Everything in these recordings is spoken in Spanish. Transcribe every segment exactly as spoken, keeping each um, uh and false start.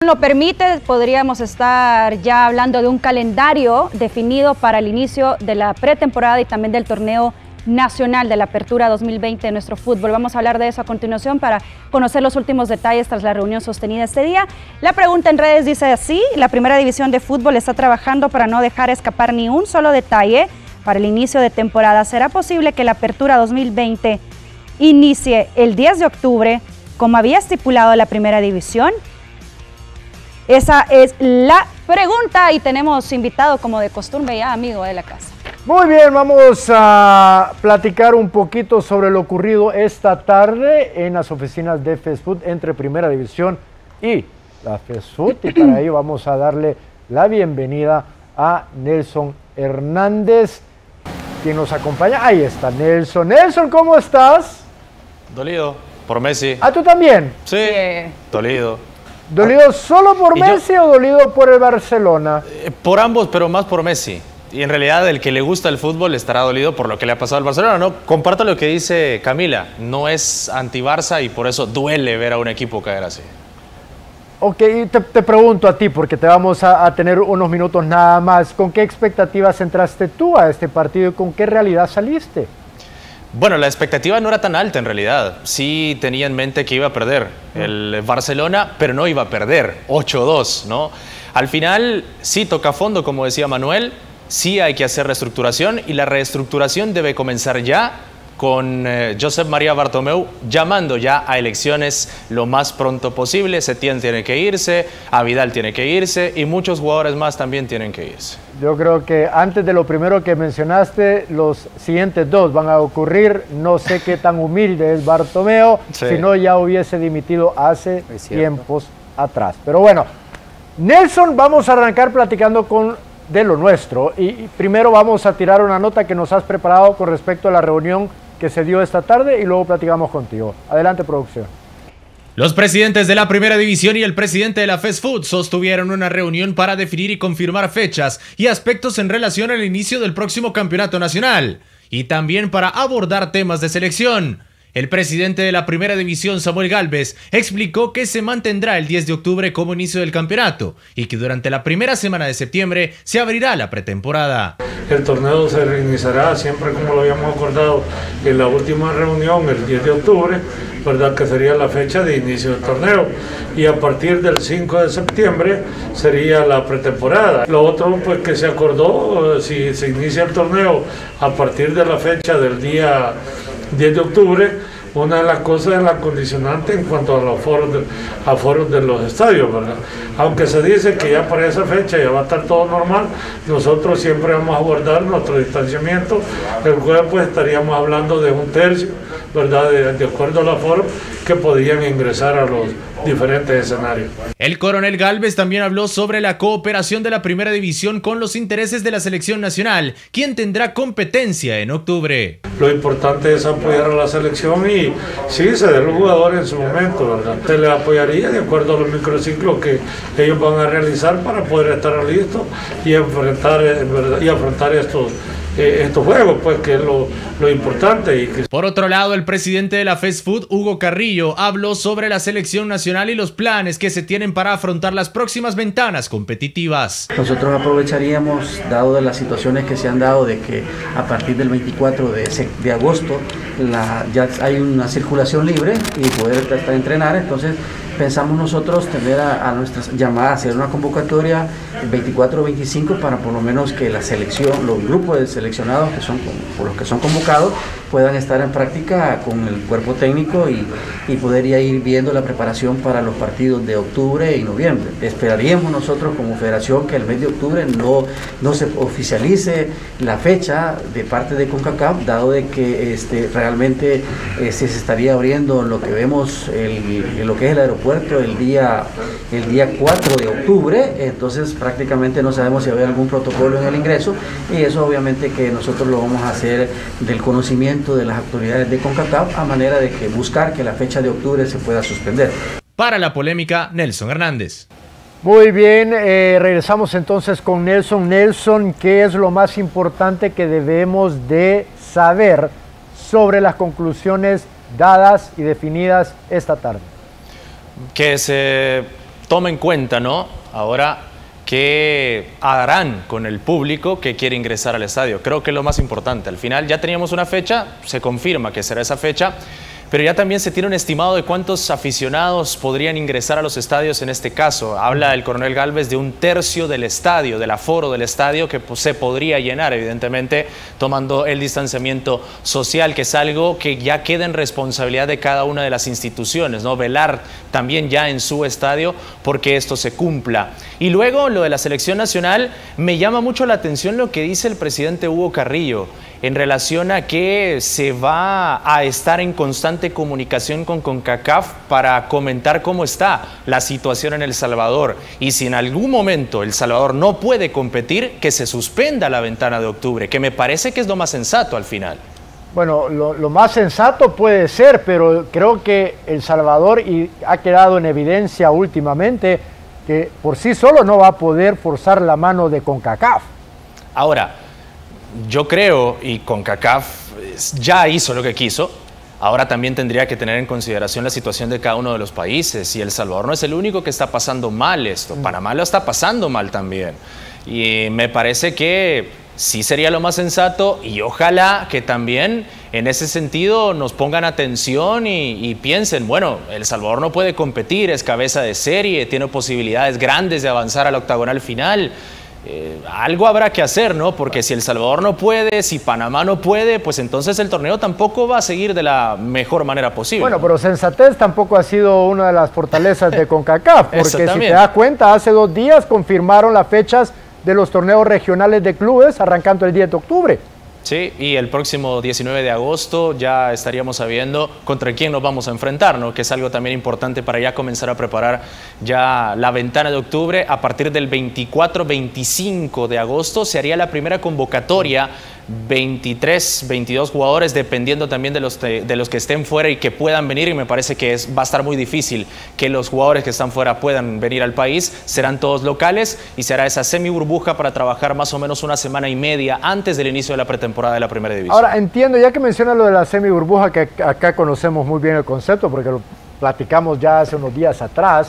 lo permite, podríamos estar ya hablando de un calendario definido para el inicio de la pretemporada y también del torneo nacional de la Apertura dos mil veinte de nuestro fútbol. Vamos a hablar de eso a continuación para conocer los últimos detalles tras la reunión sostenida este día. La pregunta en redes dice así: la Primera División de Fútbol está trabajando para no dejar escapar ni un solo detalle para el inicio de temporada. ¿Será posible que la Apertura dos mil veinte inicie el diez de octubre como había estipulado la Primera División? Esa es la pregunta y tenemos invitado como de costumbre ya, amigo de la casa. Muy bien, vamos a platicar un poquito sobre lo ocurrido esta tarde en las oficinas de FESFUT entre Primera División y la FESFUT, y para ello vamos a darle la bienvenida a Nelson Hernández, quien nos acompaña. Ahí está Nelson. Nelson, ¿cómo estás? Dolido por Messi. ¿Ah, tú también? Sí, Sí. dolido. ¿Dolido solo por ¿Y yo? Messi o dolido por el Barcelona? Eh, por ambos, pero más por Messi. Y en realidad el que le gusta el fútbol estará dolido por lo que le ha pasado al Barcelona, ¿no? Comparto lo que dice Camila, no es anti-Barça y por eso duele ver a un equipo caer así. Ok, te, te pregunto a ti, porque te vamos a, a tener unos minutos nada más. ¿Con qué expectativas entraste tú a este partido y con qué realidad saliste? Bueno, la expectativa no era tan alta en realidad. Sí tenía en mente que iba a perder el Barcelona, pero no iba a perder ocho dos, ¿no? Al final sí toca fondo, como decía Manuel. Sí hay que hacer reestructuración y la reestructuración debe comenzar ya con eh, Josep María Bartomeu llamando ya a elecciones lo más pronto posible. Setién tiene que irse, Vidal tiene que irse y muchos jugadores más también tienen que irse. Yo creo que antes de lo primero que mencionaste, los siguientes dos van a ocurrir. No sé qué tan humilde es Bartomeu, Sí. si no ya hubiese dimitido hace tiempos atrás. Pero bueno, Nelson, vamos a arrancar platicando con de lo nuestro y, y primero vamos a tirar una nota que nos has preparado con respecto a la reunión que se dio esta tarde y luego platicamos contigo. Adelante, producción. Los presidentes de la Primera División y el presidente de la FESFUT sostuvieron una reunión para definir y confirmar fechas y aspectos en relación al inicio del próximo campeonato nacional y también para abordar temas de selección. El presidente de la Primera División, Samuel Gálvez, explicó que se mantendrá el diez de octubre como inicio del campeonato y que durante la primera semana de septiembre se abrirá la pretemporada. El torneo se reiniciará siempre como lo habíamos acordado en la última reunión, el diez de octubre, ¿verdad? Que sería la fecha de inicio del torneo. Y a partir del cinco de septiembre sería la pretemporada. Lo otro, pues que se acordó, si se inicia el torneo a partir de la fecha del día diez de octubre, una de las cosas es la condicionante en cuanto a los foros de, a foros de los estadios, ¿verdad? Aunque se dice que ya para esa fecha ya va a estar todo normal, nosotros siempre vamos a guardar nuestro distanciamiento. El jueves pues estaríamos hablando de un tercio, ¿verdad? De, de acuerdo al aforo que podían ingresar a los diferentes escenarios. El coronel Gálvez también habló sobre la cooperación de la Primera División con los intereses de la selección nacional, quien tendrá competencia en octubre. Lo importante es apoyar a la selección y sí, ceder los jugadores en su momento, ¿verdad? Se les apoyaría de acuerdo a los microciclos que ellos van a realizar para poder estar listos y enfrentar, ¿verdad? Y afrontar estos Eh, estos juegos, pues que es lo, lo importante. Y que... Por otro lado, el presidente de la FESFUT, Hugo Carrillo, habló sobre la selección nacional y los planes que se tienen para afrontar las próximas ventanas competitivas. Nosotros aprovecharíamos, dado de las situaciones que se han dado, de que a partir del veinticuatro de, de agosto la, ya hay una circulación libre y poder entrenar, entonces pensamos nosotros tener a, a nuestras llamadas, hacer una convocatoria el veinticuatro o veinticinco para por lo menos que la selección, los grupos de seleccionados que son por los que son convocados puedan estar en práctica con el cuerpo técnico y, y poder ya ir viendo la preparación para los partidos de octubre y noviembre. Esperaríamos nosotros como federación que el mes de octubre no, no se oficialice la fecha de parte de CONCACAF, dado de que este, realmente este, se estaría abriendo lo que vemos, el, lo que es el aeropuerto el día, el día cuatro de octubre, entonces prácticamente no sabemos si va a haber algún protocolo en el ingreso y eso obviamente que nosotros lo vamos a hacer del conocimiento de las autoridades de CONCACAF a manera de que buscar que la fecha de octubre se pueda suspender. Para la polémica, Nelson Hernández. Muy bien, eh, regresamos entonces con Nelson. Nelson, ¿qué es lo más importante que debemos de saber sobre las conclusiones dadas y definidas esta tarde? Que se toma en cuenta, ¿no? Ahora, ¿qué harán con el público que quiere ingresar al estadio? Creo que es lo más importante. Al final ya teníamos una fecha, se confirma que será esa fecha, pero ya también se tiene un estimado de cuántos aficionados podrían ingresar a los estadios en este caso. Habla el coronel Gálvez de un tercio del estadio, del aforo del estadio, que pues, se podría llenar, evidentemente, tomando el distanciamiento social, que es algo que ya queda en responsabilidad de cada una de las instituciones, ¿no? Velar también ya en su estadio porque esto se cumpla. Y luego, lo de la selección nacional, me llama mucho la atención lo que dice el presidente Hugo Carrillo en relación a que se va a estar en constante comunicación con CONCACAF para comentar cómo está la situación en El Salvador, y si en algún momento El Salvador no puede competir, que se suspenda la ventana de octubre, que me parece que es lo más sensato al final. Bueno, lo, lo más sensato puede ser, pero creo que El Salvador, y ha quedado en evidencia últimamente, que por sí solo no va a poder forzar la mano de CONCACAF. Ahora, yo creo, y CONCACAF ya hizo lo que quiso, ahora también tendría que tener en consideración la situación de cada uno de los países, y El Salvador no es el único que está pasando mal esto, Panamá lo está pasando mal también, y me parece que sí sería lo más sensato, y ojalá que también en ese sentido nos pongan atención y, y piensen, bueno, El Salvador no puede competir, es cabeza de serie, tiene posibilidades grandes de avanzar al octagonal final. Eh, algo habrá que hacer, ¿no? Porque si El Salvador no puede, si Panamá no puede, pues entonces el torneo tampoco va a seguir de la mejor manera posible. Bueno, pero sensatez tampoco ha sido una de las fortalezas de CONCACAF, porque si te das cuenta, hace dos días confirmaron las fechas de los torneos regionales de clubes arrancando el diez de octubre. Sí, y el próximo diecinueve de agosto ya estaríamos sabiendo contra quién nos vamos a enfrentar, ¿no? Que es algo también importante para ya comenzar a preparar ya la ventana de octubre. A partir del veinticuatro veinticinco de agosto se haría la primera convocatoria, veintitrés, veintidós jugadores, dependiendo también de los, de, de los que estén fuera y que puedan venir, y me parece que es, va a estar muy difícil que los jugadores que están fuera puedan venir al país. Serán todos locales y será esa semi burbuja para trabajar más o menos una semana y media antes del inicio de la pretemporada de la primera división. Ahora entiendo, ya que mencionas lo de la semi burbuja, que acá conocemos muy bien el concepto porque lo platicamos ya hace unos días atrás.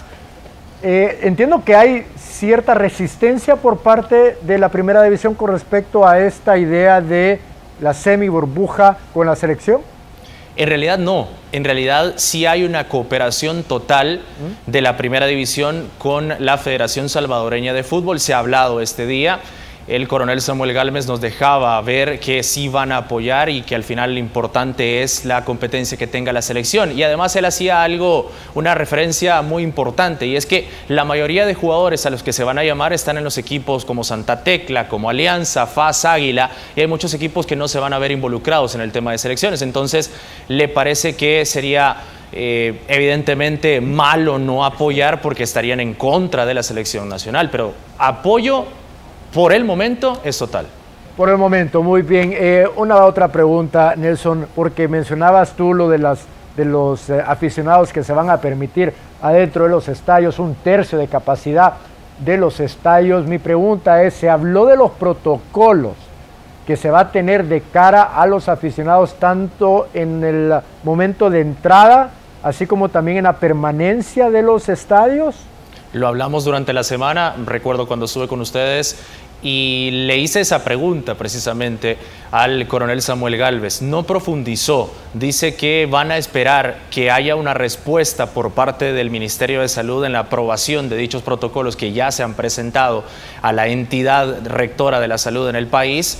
Eh, entiendo que hay cierta resistencia por parte de la primera división con respecto a esta idea de la semi burbuja con la selección. En realidad no, en realidad sí hay una cooperación total de la primera división con la Federación Salvadoreña de Fútbol. Se ha hablado este día. El coronel Samuel Gálvez nos dejaba ver que sí van a apoyar y que al final lo importante es la competencia que tenga la selección. Y además él hacía algo, una referencia muy importante, y es que la mayoría de jugadores a los que se van a llamar están en los equipos como Santa Tecla, como Alianza, F A S, Águila, y hay muchos equipos que no se van a ver involucrados en el tema de selecciones. Entonces le parece que sería eh, evidentemente malo no apoyar porque estarían en contra de la selección nacional, pero apoyo por el momento es total. Por el momento, muy bien. Eh, una otra pregunta, Nelson, porque mencionabas tú lo de, las, de los eh, aficionados que se van a permitir adentro de los estadios, un tercio de capacidad de los estadios. Mi pregunta es, ¿se habló de los protocolos que se va a tener de cara a los aficionados tanto en el momento de entrada, así como también en la permanencia de los estadios? Lo hablamos durante la semana, recuerdo cuando estuve con ustedes y le hice esa pregunta precisamente al coronel Samuel Gálvez. No profundizó, dice que van a esperar que haya una respuesta por parte del Ministerio de Salud en la aprobación de dichos protocolos que ya se han presentado a la entidad rectora de la salud en el país,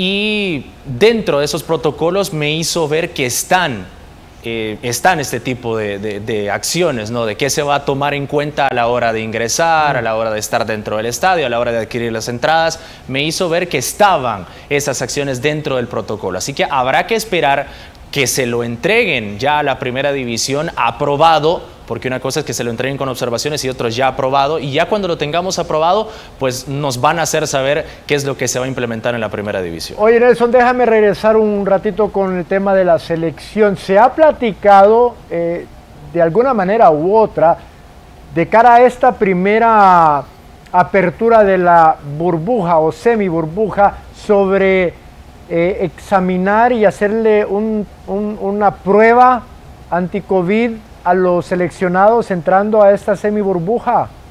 y dentro de esos protocolos me hizo ver que están Eh, están este tipo de, de, de acciones, ¿no? De qué se va a tomar en cuenta a la hora de ingresar, a la hora de estar dentro del estadio, a la hora de adquirir las entradas. Me hizo ver que estaban esas acciones dentro del protocolo. Así que habrá que esperar que se lo entreguen ya a la primera división aprobado, porque una cosa es que se lo entreguen con observaciones y otros ya aprobado, y ya cuando lo tengamos aprobado, pues nos van a hacer saber qué es lo que se va a implementar en la primera división. Oye, Nelson, déjame regresar un ratito con el tema de la selección. ¿Se ha platicado eh, de alguna manera u otra de cara a esta primera apertura de la burbuja o semi burbuja sobre eh, examinar y hacerle un, un, una prueba anti-COVID a los seleccionados entrando a esta semi burbuja?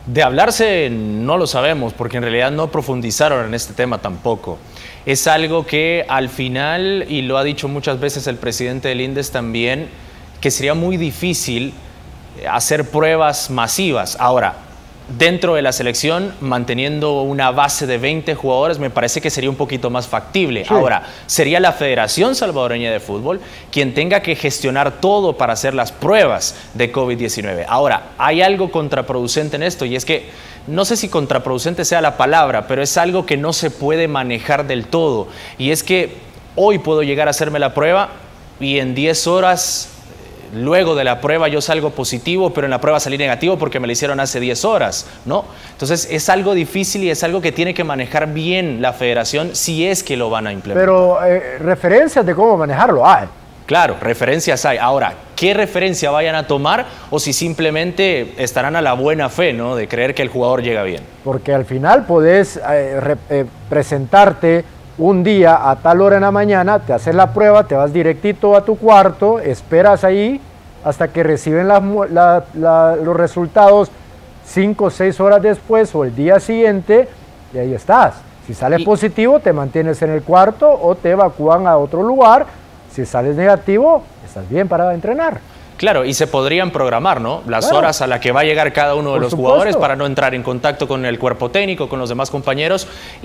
De hablarse no lo sabemos, porque en realidad no profundizaron en este tema tampoco. Es algo que al final, y lo ha dicho muchas veces el presidente del INDES también, que sería muy difícil hacer pruebas masivas. Ahora, dentro de la selección, manteniendo una base de veinte jugadores, me parece que sería un poquito más factible. Sí. Ahora, sería la Federación Salvadoreña de Fútbol quien tenga que gestionar todo para hacer las pruebas de COVID diecinueve. Ahora, hay algo contraproducente en esto, y es que, no sé si contraproducente sea la palabra, pero es algo que no se puede manejar del todo. Y es que hoy puedo llegar a hacerme la prueba y en diez horas... luego de la prueba yo salgo positivo, pero en la prueba salí negativo porque me la hicieron hace diez horas, ¿no? Entonces es algo difícil y es algo que tiene que manejar bien la federación si es que lo van a implementar. Pero eh, referencias de cómo manejarlo hay. Claro, referencias hay. Ahora, ¿qué referencia vayan a tomar o si simplemente estarán a la buena fe, ¿no?, de creer que el jugador llega bien? Porque al final podés eh, re, eh, presentarte un día a tal hora en la mañana, te haces la prueba, te vas directito a tu cuarto, esperas ahí hasta que reciben las, la, la, los resultados cinco o seis horas después o el día siguiente, y ahí estás. Si sales y... positivo, te mantienes en el cuarto o te evacúan a otro lugar. Si sales negativo, estás bien para entrenar. Claro, y se podrían programar, ¿no?, las claro. horas a las que va a llegar cada uno de Por los supuesto. jugadores para no entrar en contacto con el cuerpo técnico, con los demás compañeros.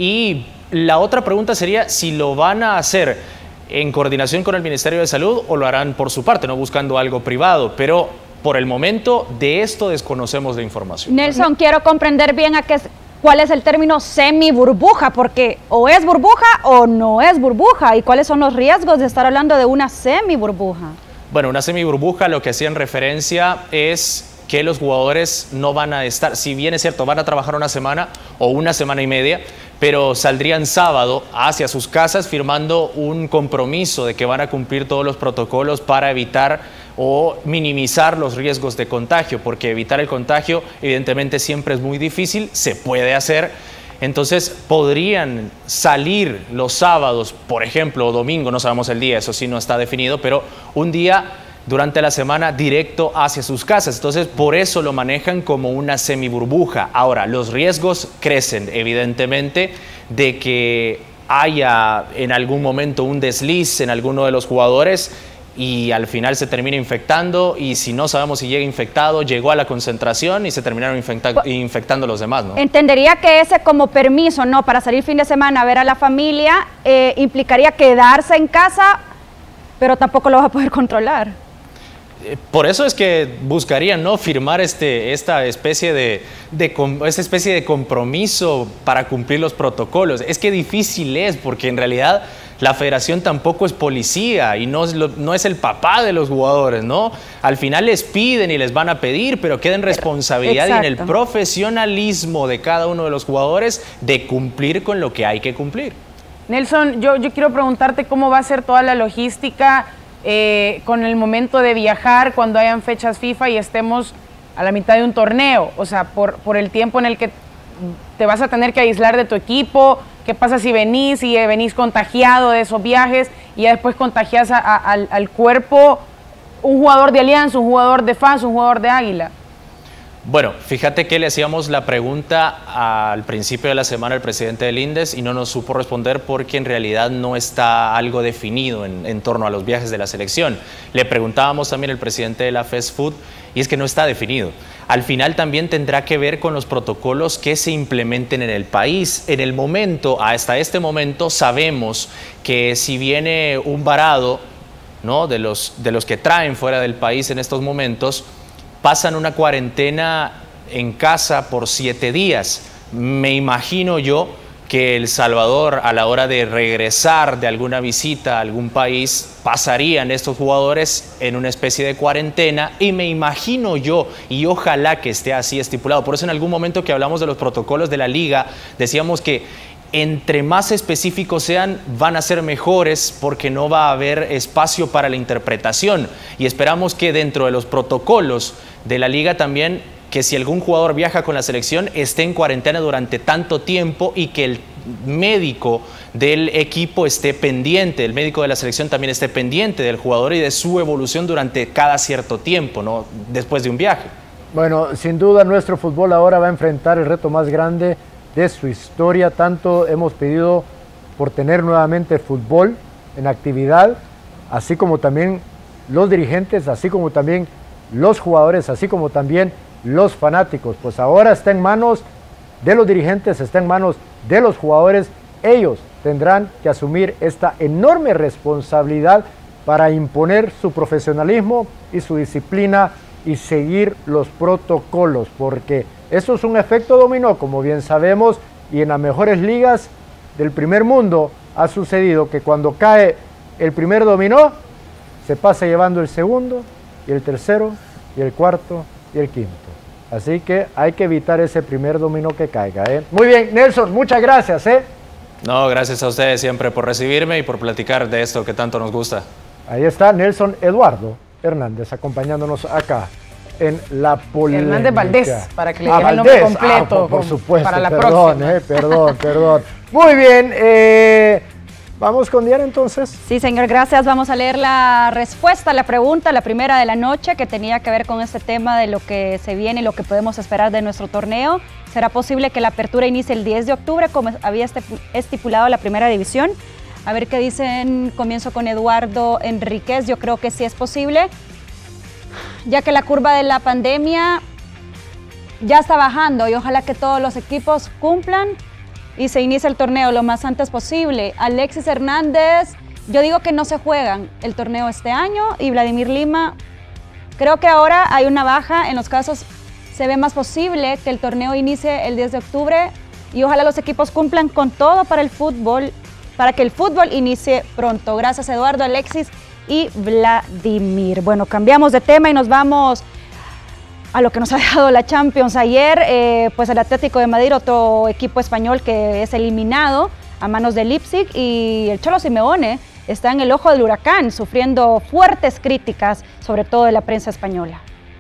Y la otra pregunta sería si lo van a hacer en coordinación con el Ministerio de Salud o lo harán por su parte, no buscando algo privado. Pero por el momento de esto desconocemos la información. Nelson, quiero comprender bien a qué, cuál es el término semi-burbuja, porque o es burbuja o no es burbuja. ¿Y cuáles son los riesgos de estar hablando de una semi-burbuja? Bueno, una semi-burbuja lo que hacían referencia es que los jugadores no van a estar, si bien es cierto, van a trabajar una semana o una semana y media, pero saldrían sábado hacia sus casas firmando un compromiso de que van a cumplir todos los protocolos para evitar o minimizar los riesgos de contagio, porque evitar el contagio evidentemente siempre es muy difícil, se puede hacer. Entonces podrían salir los sábados, por ejemplo, o domingo, no sabemos el día, eso sí no está definido, pero un día durante la semana directo hacia sus casas. Entonces por eso lo manejan como una semiburbuja. Ahora, los riesgos crecen evidentemente de que haya en algún momento un desliz en alguno de los jugadores y al final se termina infectando, y si no sabemos si llega infectado, llegó a la concentración y se terminaron infecta infectando los demás, ¿no? Entendería que ese como permiso, ¿no?, para salir fin de semana a ver a la familia, eh, implicaría quedarse en casa, pero tampoco lo vas a poder controlar. Por eso es que buscarían, ¿no?, firmar este, esta, especie de, de, esta especie de compromiso para cumplir los protocolos. Es que difícil es, porque en realidad la federación tampoco es policía y no es, lo, no es el papá de los jugadores, ¿no? Al final les piden y les van a pedir, pero queda en responsabilidad Exacto. y en el profesionalismo de cada uno de los jugadores de cumplir con lo que hay que cumplir. Nelson, yo, yo quiero preguntarte cómo va a ser toda la logística eh, con el momento de viajar cuando hayan fechas FIFA y estemos a la mitad de un torneo, o sea, por, por el tiempo en el que te vas a tener que aislar de tu equipo. ¿Qué pasa si venís y venís contagiado de esos viajes y ya después contagias a, a, al, al cuerpo un jugador de Alianza, un jugador de F A S, un jugador de Águila? Bueno, fíjate que le hacíamos la pregunta al principio de la semana al presidente del INDES y no nos supo responder porque en realidad no está algo definido en, en torno a los viajes de la selección. Le preguntábamos también al presidente de la FESFUT y es que no está definido. Al final también tendrá que ver con los protocolos que se implementen en el país. En el momento, hasta este momento, sabemos que si viene un varado, ¿no?, de los, de los que traen fuera del país en estos momentos, pasan una cuarentena en casa por siete días. Me imagino yo que El Salvador, a la hora de regresar de alguna visita a algún país, pasarían estos jugadores en una especie de cuarentena, y me imagino yo, y ojalá que esté así estipulado. Por eso en algún momento que hablamos de los protocolos de la liga, decíamos que entre más específicos sean, van a ser mejores porque no va a haber espacio para la interpretación. Y esperamos que dentro de los protocolos de la liga también, que si algún jugador viaja con la selección, esté en cuarentena durante tanto tiempo y que el médico del equipo esté pendiente, el médico de la selección también esté pendiente del jugador y de su evolución durante cada cierto tiempo, ¿no?, después de un viaje. Bueno, sin duda nuestro fútbol ahora va a enfrentar el reto más grande de su historia. Tanto hemos pedido por tener nuevamente el fútbol en actividad, así como también los dirigentes, así como también los jugadores, así como también los fanáticos. Pues ahora está en manos de los dirigentes, está en manos de los jugadores. Ellos tendrán que asumir esta enorme responsabilidad para imponer su profesionalismo y su disciplina y seguir los protocolos, porque eso es un efecto dominó, como bien sabemos, y en las mejores ligas del primer mundo ha sucedido que cuando cae el primer dominó, se pasa llevando el segundo, y el tercero, y el cuarto, y el quinto. Así que hay que evitar ese primer dominó que caiga, ¿eh? Muy bien, Nelson, muchas gracias, ¿eh? No, gracias a ustedes siempre por recibirme y por platicar de esto que tanto nos gusta. Ahí está Nelson Eduardo Hernández acompañándonos acá en la polémica. Hernández Valdés, para que le ah, diga el nombre completo. Ah, por, por supuesto, para la perdón, próxima. Eh, perdón, perdón. Muy bien, eh, vamos con Diana entonces. Sí, señor, gracias. Vamos a leer la respuesta a la pregunta, la primera de la noche, que tenía que ver con este tema de lo que se viene y lo que podemos esperar de nuestro torneo. ¿Será posible que la apertura inicie el diez de octubre, como había estipulado la primera división? A ver qué dicen. Comienzo con Eduardo Enríquez. Yo creo que sí es posible, ya que la curva de la pandemia ya está bajando y ojalá que todos los equipos cumplan y se inicie el torneo lo más antes posible. Alexis Hernández, yo digo que no se juegan el torneo este año. Y Vladimir Lima, creo que ahora hay una baja en los casos, se ve más posible que el torneo inicie el diez de octubre y ojalá los equipos cumplan con todo para el fútbol, para que el fútbol inicie pronto. Gracias, Eduardo, Alexis y Vladimir. Bueno, cambiamos de tema y nos vamos a lo que nos ha dejado la Champions ayer. Eh, pues el Atlético de Madrid, otro equipo español que es eliminado a manos de Leipzig, y el Cholo Simeone está en el ojo del huracán, sufriendo fuertes críticas, sobre todo de la prensa española.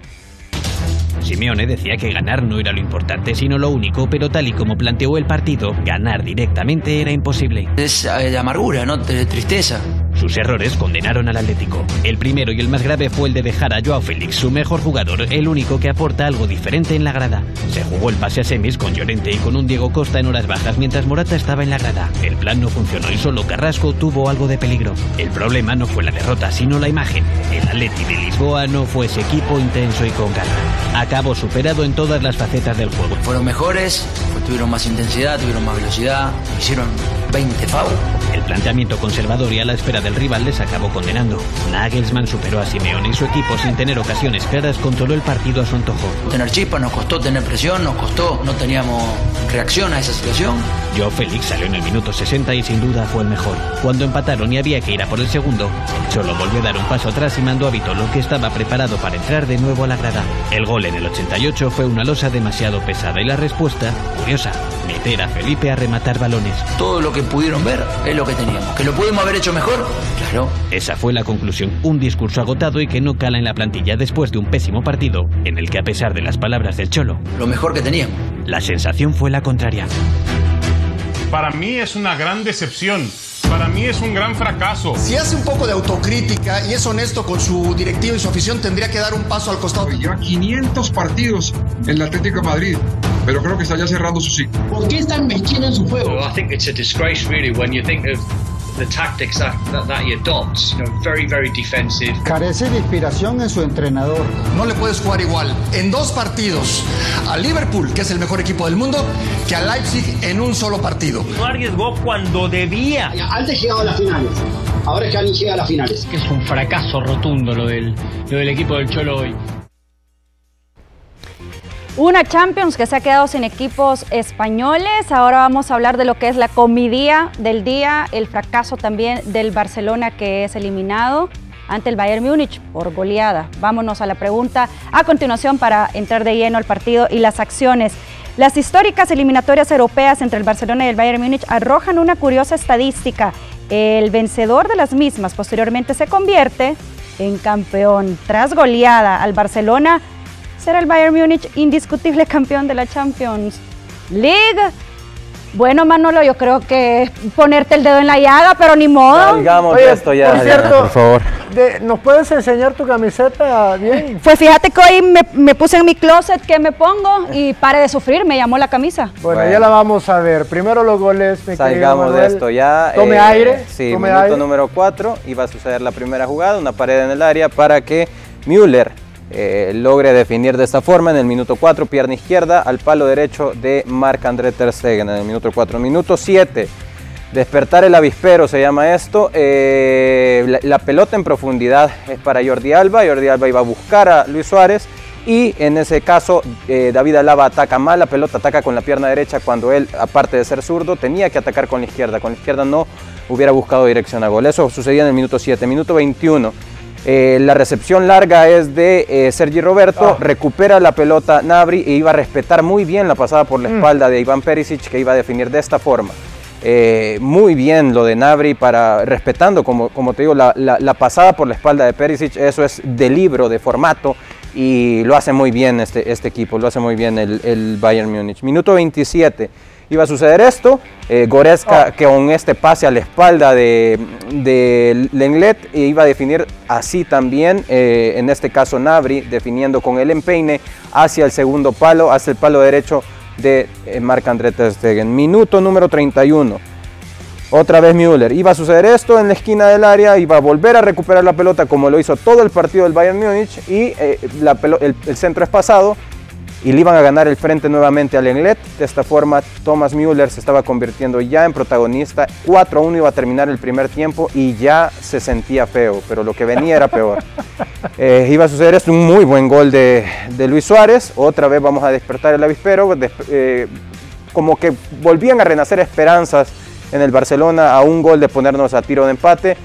Simeone decía que ganar no era lo importante, sino lo único, pero tal y como planteó el partido, ganar directamente era imposible. Es de amargura, ¿no? De tristeza. Sus errores condenaron al Atlético. El primero y el más grave fue el de dejar a Joao Félix, su mejor jugador, el único que aporta algo diferente en la grada. Se jugó el pase a semis con Llorente y con un Diego Costa en horas bajas mientras Morata estaba en la grada. El plan no funcionó y solo Carrasco tuvo algo de peligro. El problema no fue la derrota, sino la imagen. El Atleti de Lisboa no fue ese equipo intenso y con garra. Acabó superado en todas las facetas del juego. Fueron mejores, tuvieron más intensidad, tuvieron más velocidad, hicieron veinte fouls. El planteamiento conservador y a la espera del rival les acabó condenando. Nagelsmann superó a Simeone y su equipo, sin tener ocasiones claras, controló el partido a su antojo. Tener chispa, nos costó tener presión, nos costó, no teníamos reacción a esa situación. Joao Félix salió en el minuto sesenta y sin duda fue el mejor. Cuando empataron y había que ir a por el segundo, el Cholo volvió a dar un paso atrás y mandó a Vitolo, que estaba preparado para entrar de nuevo a la grada. El gol en el ochenta y ocho fue una losa demasiado pesada y la respuesta, curiosa, meter a Felipe a rematar balones. Todo lo que pudieron ver es lo que teníamos. ¿Que lo pudimos haber hecho mejor? Claro. Esa fue la conclusión, un discurso agotado y que no cala en la plantilla después de un pésimo partido, en el que a pesar de las palabras del Cholo, lo mejor que teníamos, la sensación fue la contraria. Para mí es una gran decepción. Para mí es un gran fracaso. Si hace un poco de autocrítica y es honesto con su directivo y su afición, tendría que dar un paso al costado. Lleva quinientos partidos en el Atlético de Madrid, pero creo que está ya cerrando su ciclo. ¿Por qué están metiendo en su juego? Well, I think it's a disgrace really when you think of the tactics that, that, that he adopts, you know, very, very defensive. Carece de inspiración en su entrenador. No le puedes jugar igual en dos partidos a Liverpool, que es el mejor equipo del mundo, que a Leipzig en un solo partido. No arriesgó cuando debía. Antes llegaba a las finales, ahora ya ni llega a las finales. Que es un fracaso rotundo lo del, lo del equipo del Cholo hoy. Una Champions que se ha quedado sin equipos españoles. Ahora vamos a hablar de lo que es la comedia del día, el fracaso también del Barcelona, que es eliminado ante el Bayern Múnich por goleada. Vámonos a la pregunta a continuación para entrar de lleno al partido y las acciones. Las históricas eliminatorias europeas entre el Barcelona y el Bayern Múnich arrojan una curiosa estadística. El vencedor de las mismas posteriormente se convierte en campeón. Tras goleada al Barcelona, ¿será el Bayern Múnich indiscutible campeón de la Champions League? Bueno, Manolo, yo creo que es ponerte el dedo en la llaga, pero ni modo. Salgamos de esto ya, por cierto, ya, por favor. De, ¿nos puedes enseñar tu camiseta bien? Pues fíjate que hoy me, me puse en mi closet qué me pongo y pare de sufrir, me llamó la camisa. Bueno, Bueno. ya la vamos a ver. Primero los goles, mi querido Salgamos de Manuel. esto ya. Tome eh, aire. Sí, tome minuto aire. número cuatro. Iba a suceder la primera jugada, una pared en el área para que Müller eh, logre definir de esta forma. En el minuto cuatro, pierna izquierda al palo derecho de Marc-André ter Stegen. En el minuto cuatro. Minuto siete. Despertar el avispero se llama esto. Eh, la, la pelota en profundidad es para Jordi Alba. Jordi Alba iba a buscar a Luis Suárez. Y en ese caso, eh, David Alaba ataca mal, la pelota ataca con la pierna derecha cuando él, aparte de ser zurdo, tenía que atacar con la izquierda. Con la izquierda no hubiera buscado dirección a gol. Eso sucedía en el minuto siete. Minuto veintiuno. Eh, la recepción larga es de eh, Sergi Roberto, oh. recupera la pelota Gnabry e iba a respetar muy bien la pasada por la mm. espalda de Iván Perisic, que iba a definir de esta forma. Eh, muy bien lo de Gnabry, para, respetando, como, como te digo, la, la, la pasada por la espalda de Perisic. Eso es de libro, de formato, y lo hace muy bien este, este equipo, lo hace muy bien el, el Bayern Múnich. Minuto veintisiete, iba a suceder esto, eh, Goretzka oh. que con este pase a la espalda de, de Lenglet iba a definir así también, eh, en este caso Gnabry, definiendo con el empeine hacia el segundo palo, hacia el palo derecho de eh, Marc-André ter Stegen. Minuto número treinta y uno. Otra vez Müller. Iba a suceder esto en la esquina del área, iba a volver a recuperar la pelota como lo hizo todo el partido del Bayern Múnich, y eh, la el, el centro es pasado y le iban a ganar el frente nuevamente al Lenglet. De esta forma, Thomas Müller se estaba convirtiendo ya en protagonista. cuatro a uno iba a terminar el primer tiempo y ya se sentía feo, pero lo que venía era peor. Eh, iba a suceder esto, un muy buen gol de, de Luis Suárez. Otra vez vamos a despertar el avispero. De, eh, como que volvían a renacer esperanzas en el Barcelona a un gol de ponernos a tiro de empate,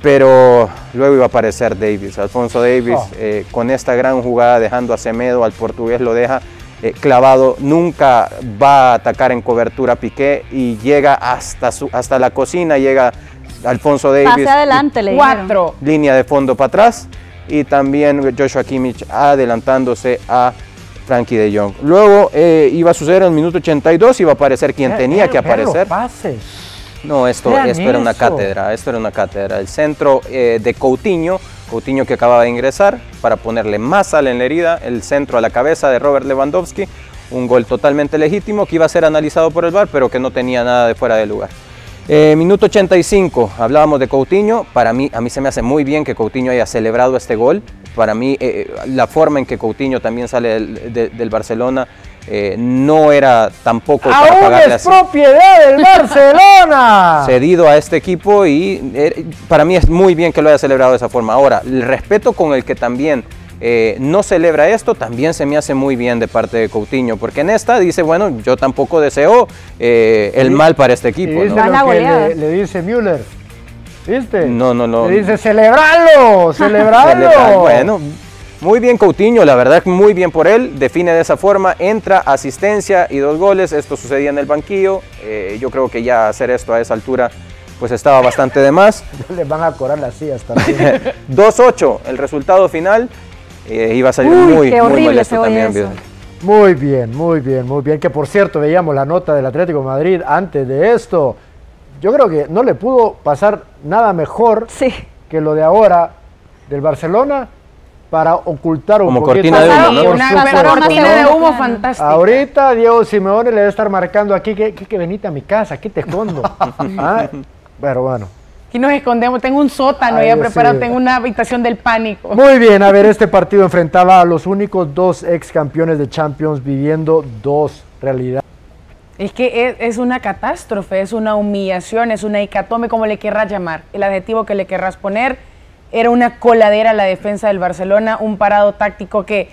pero luego iba a aparecer Davies, Alfonso Davies, oh. eh, con esta gran jugada, dejando a Semedo, al portugués lo deja eh, clavado. Nunca va a atacar en cobertura Piqué y llega hasta, su, hasta la cocina, llega Alfonso Davies. Pase adelante, le Cuatro. Línea de fondo para atrás, y también Joshua Kimmich adelantándose a Frankie de Jong. Luego eh, iba a suceder en el minuto ochenta y dos, iba a aparecer quien eh, tenía eh, que aparecer. Pases. No, esto, esto era una cátedra, esto era una cátedra. El centro eh, de Coutinho, Coutinho que acababa de ingresar para ponerle más sal en la herida, el centro a la cabeza de Robert Lewandowski, un gol totalmente legítimo que iba a ser analizado por el V A R, pero que no tenía nada de fuera de lugar. Eh, minuto ochenta y cinco, hablábamos de Coutinho. Para mí, a mí se me hace muy bien que Coutinho haya celebrado este gol. Para mí, eh, la forma en que Coutinho también sale del, de, del Barcelona eh, no era tampoco para pagarle así. ¡Aún es propiedad del Barcelona! Cedido a este equipo, y eh, para mí es muy bien que lo haya celebrado de esa forma. Ahora, el respeto con el que también eh, no celebra esto, también se me hace muy bien de parte de Coutinho, porque en esta dice, bueno, yo tampoco deseo eh, el mal para este equipo. Y ¿no? Lo que le, le dice Müller, ¿viste? No, no, no. Le dice, celebralo, celebralo. Celebrar, bueno, muy bien Coutinho, la verdad, muy bien por él, define de esa forma, entra, asistencia y dos goles. Esto sucedía en el banquillo. Eh, yo creo que ya hacer esto a esa altura pues estaba bastante de más. Les van a cobrar las sillas también. dos ocho, el resultado final. Eh, iba a salir Uy, muy, qué muy molesto también. Eso. Muy bien, muy bien, muy bien. Que por cierto, veíamos la nota del Atlético de Madrid antes de esto. Yo creo que no le pudo pasar nada mejor sí. que lo de ahora del Barcelona para ocultar un Como poquito. cortina de humo, ¿no? Una, una cortina de humo fantástica. Ahorita Diego Simeone le debe estar marcando aquí que, que, que venite a mi casa, aquí te escondo. ¿Ah? Pero bueno. Aquí nos escondemos, tengo un sótano Ay, ya preparado, sí. tengo una habitación del pánico. Muy bien, a ver, este partido enfrentaba a los únicos dos ex campeones de Champions viviendo dos realidades. Es que es, es una catástrofe, es una humillación, es una hecatombe, como le querrás llamar. El adjetivo que le querrás poner, era una coladera la defensa del Barcelona, un parado táctico que,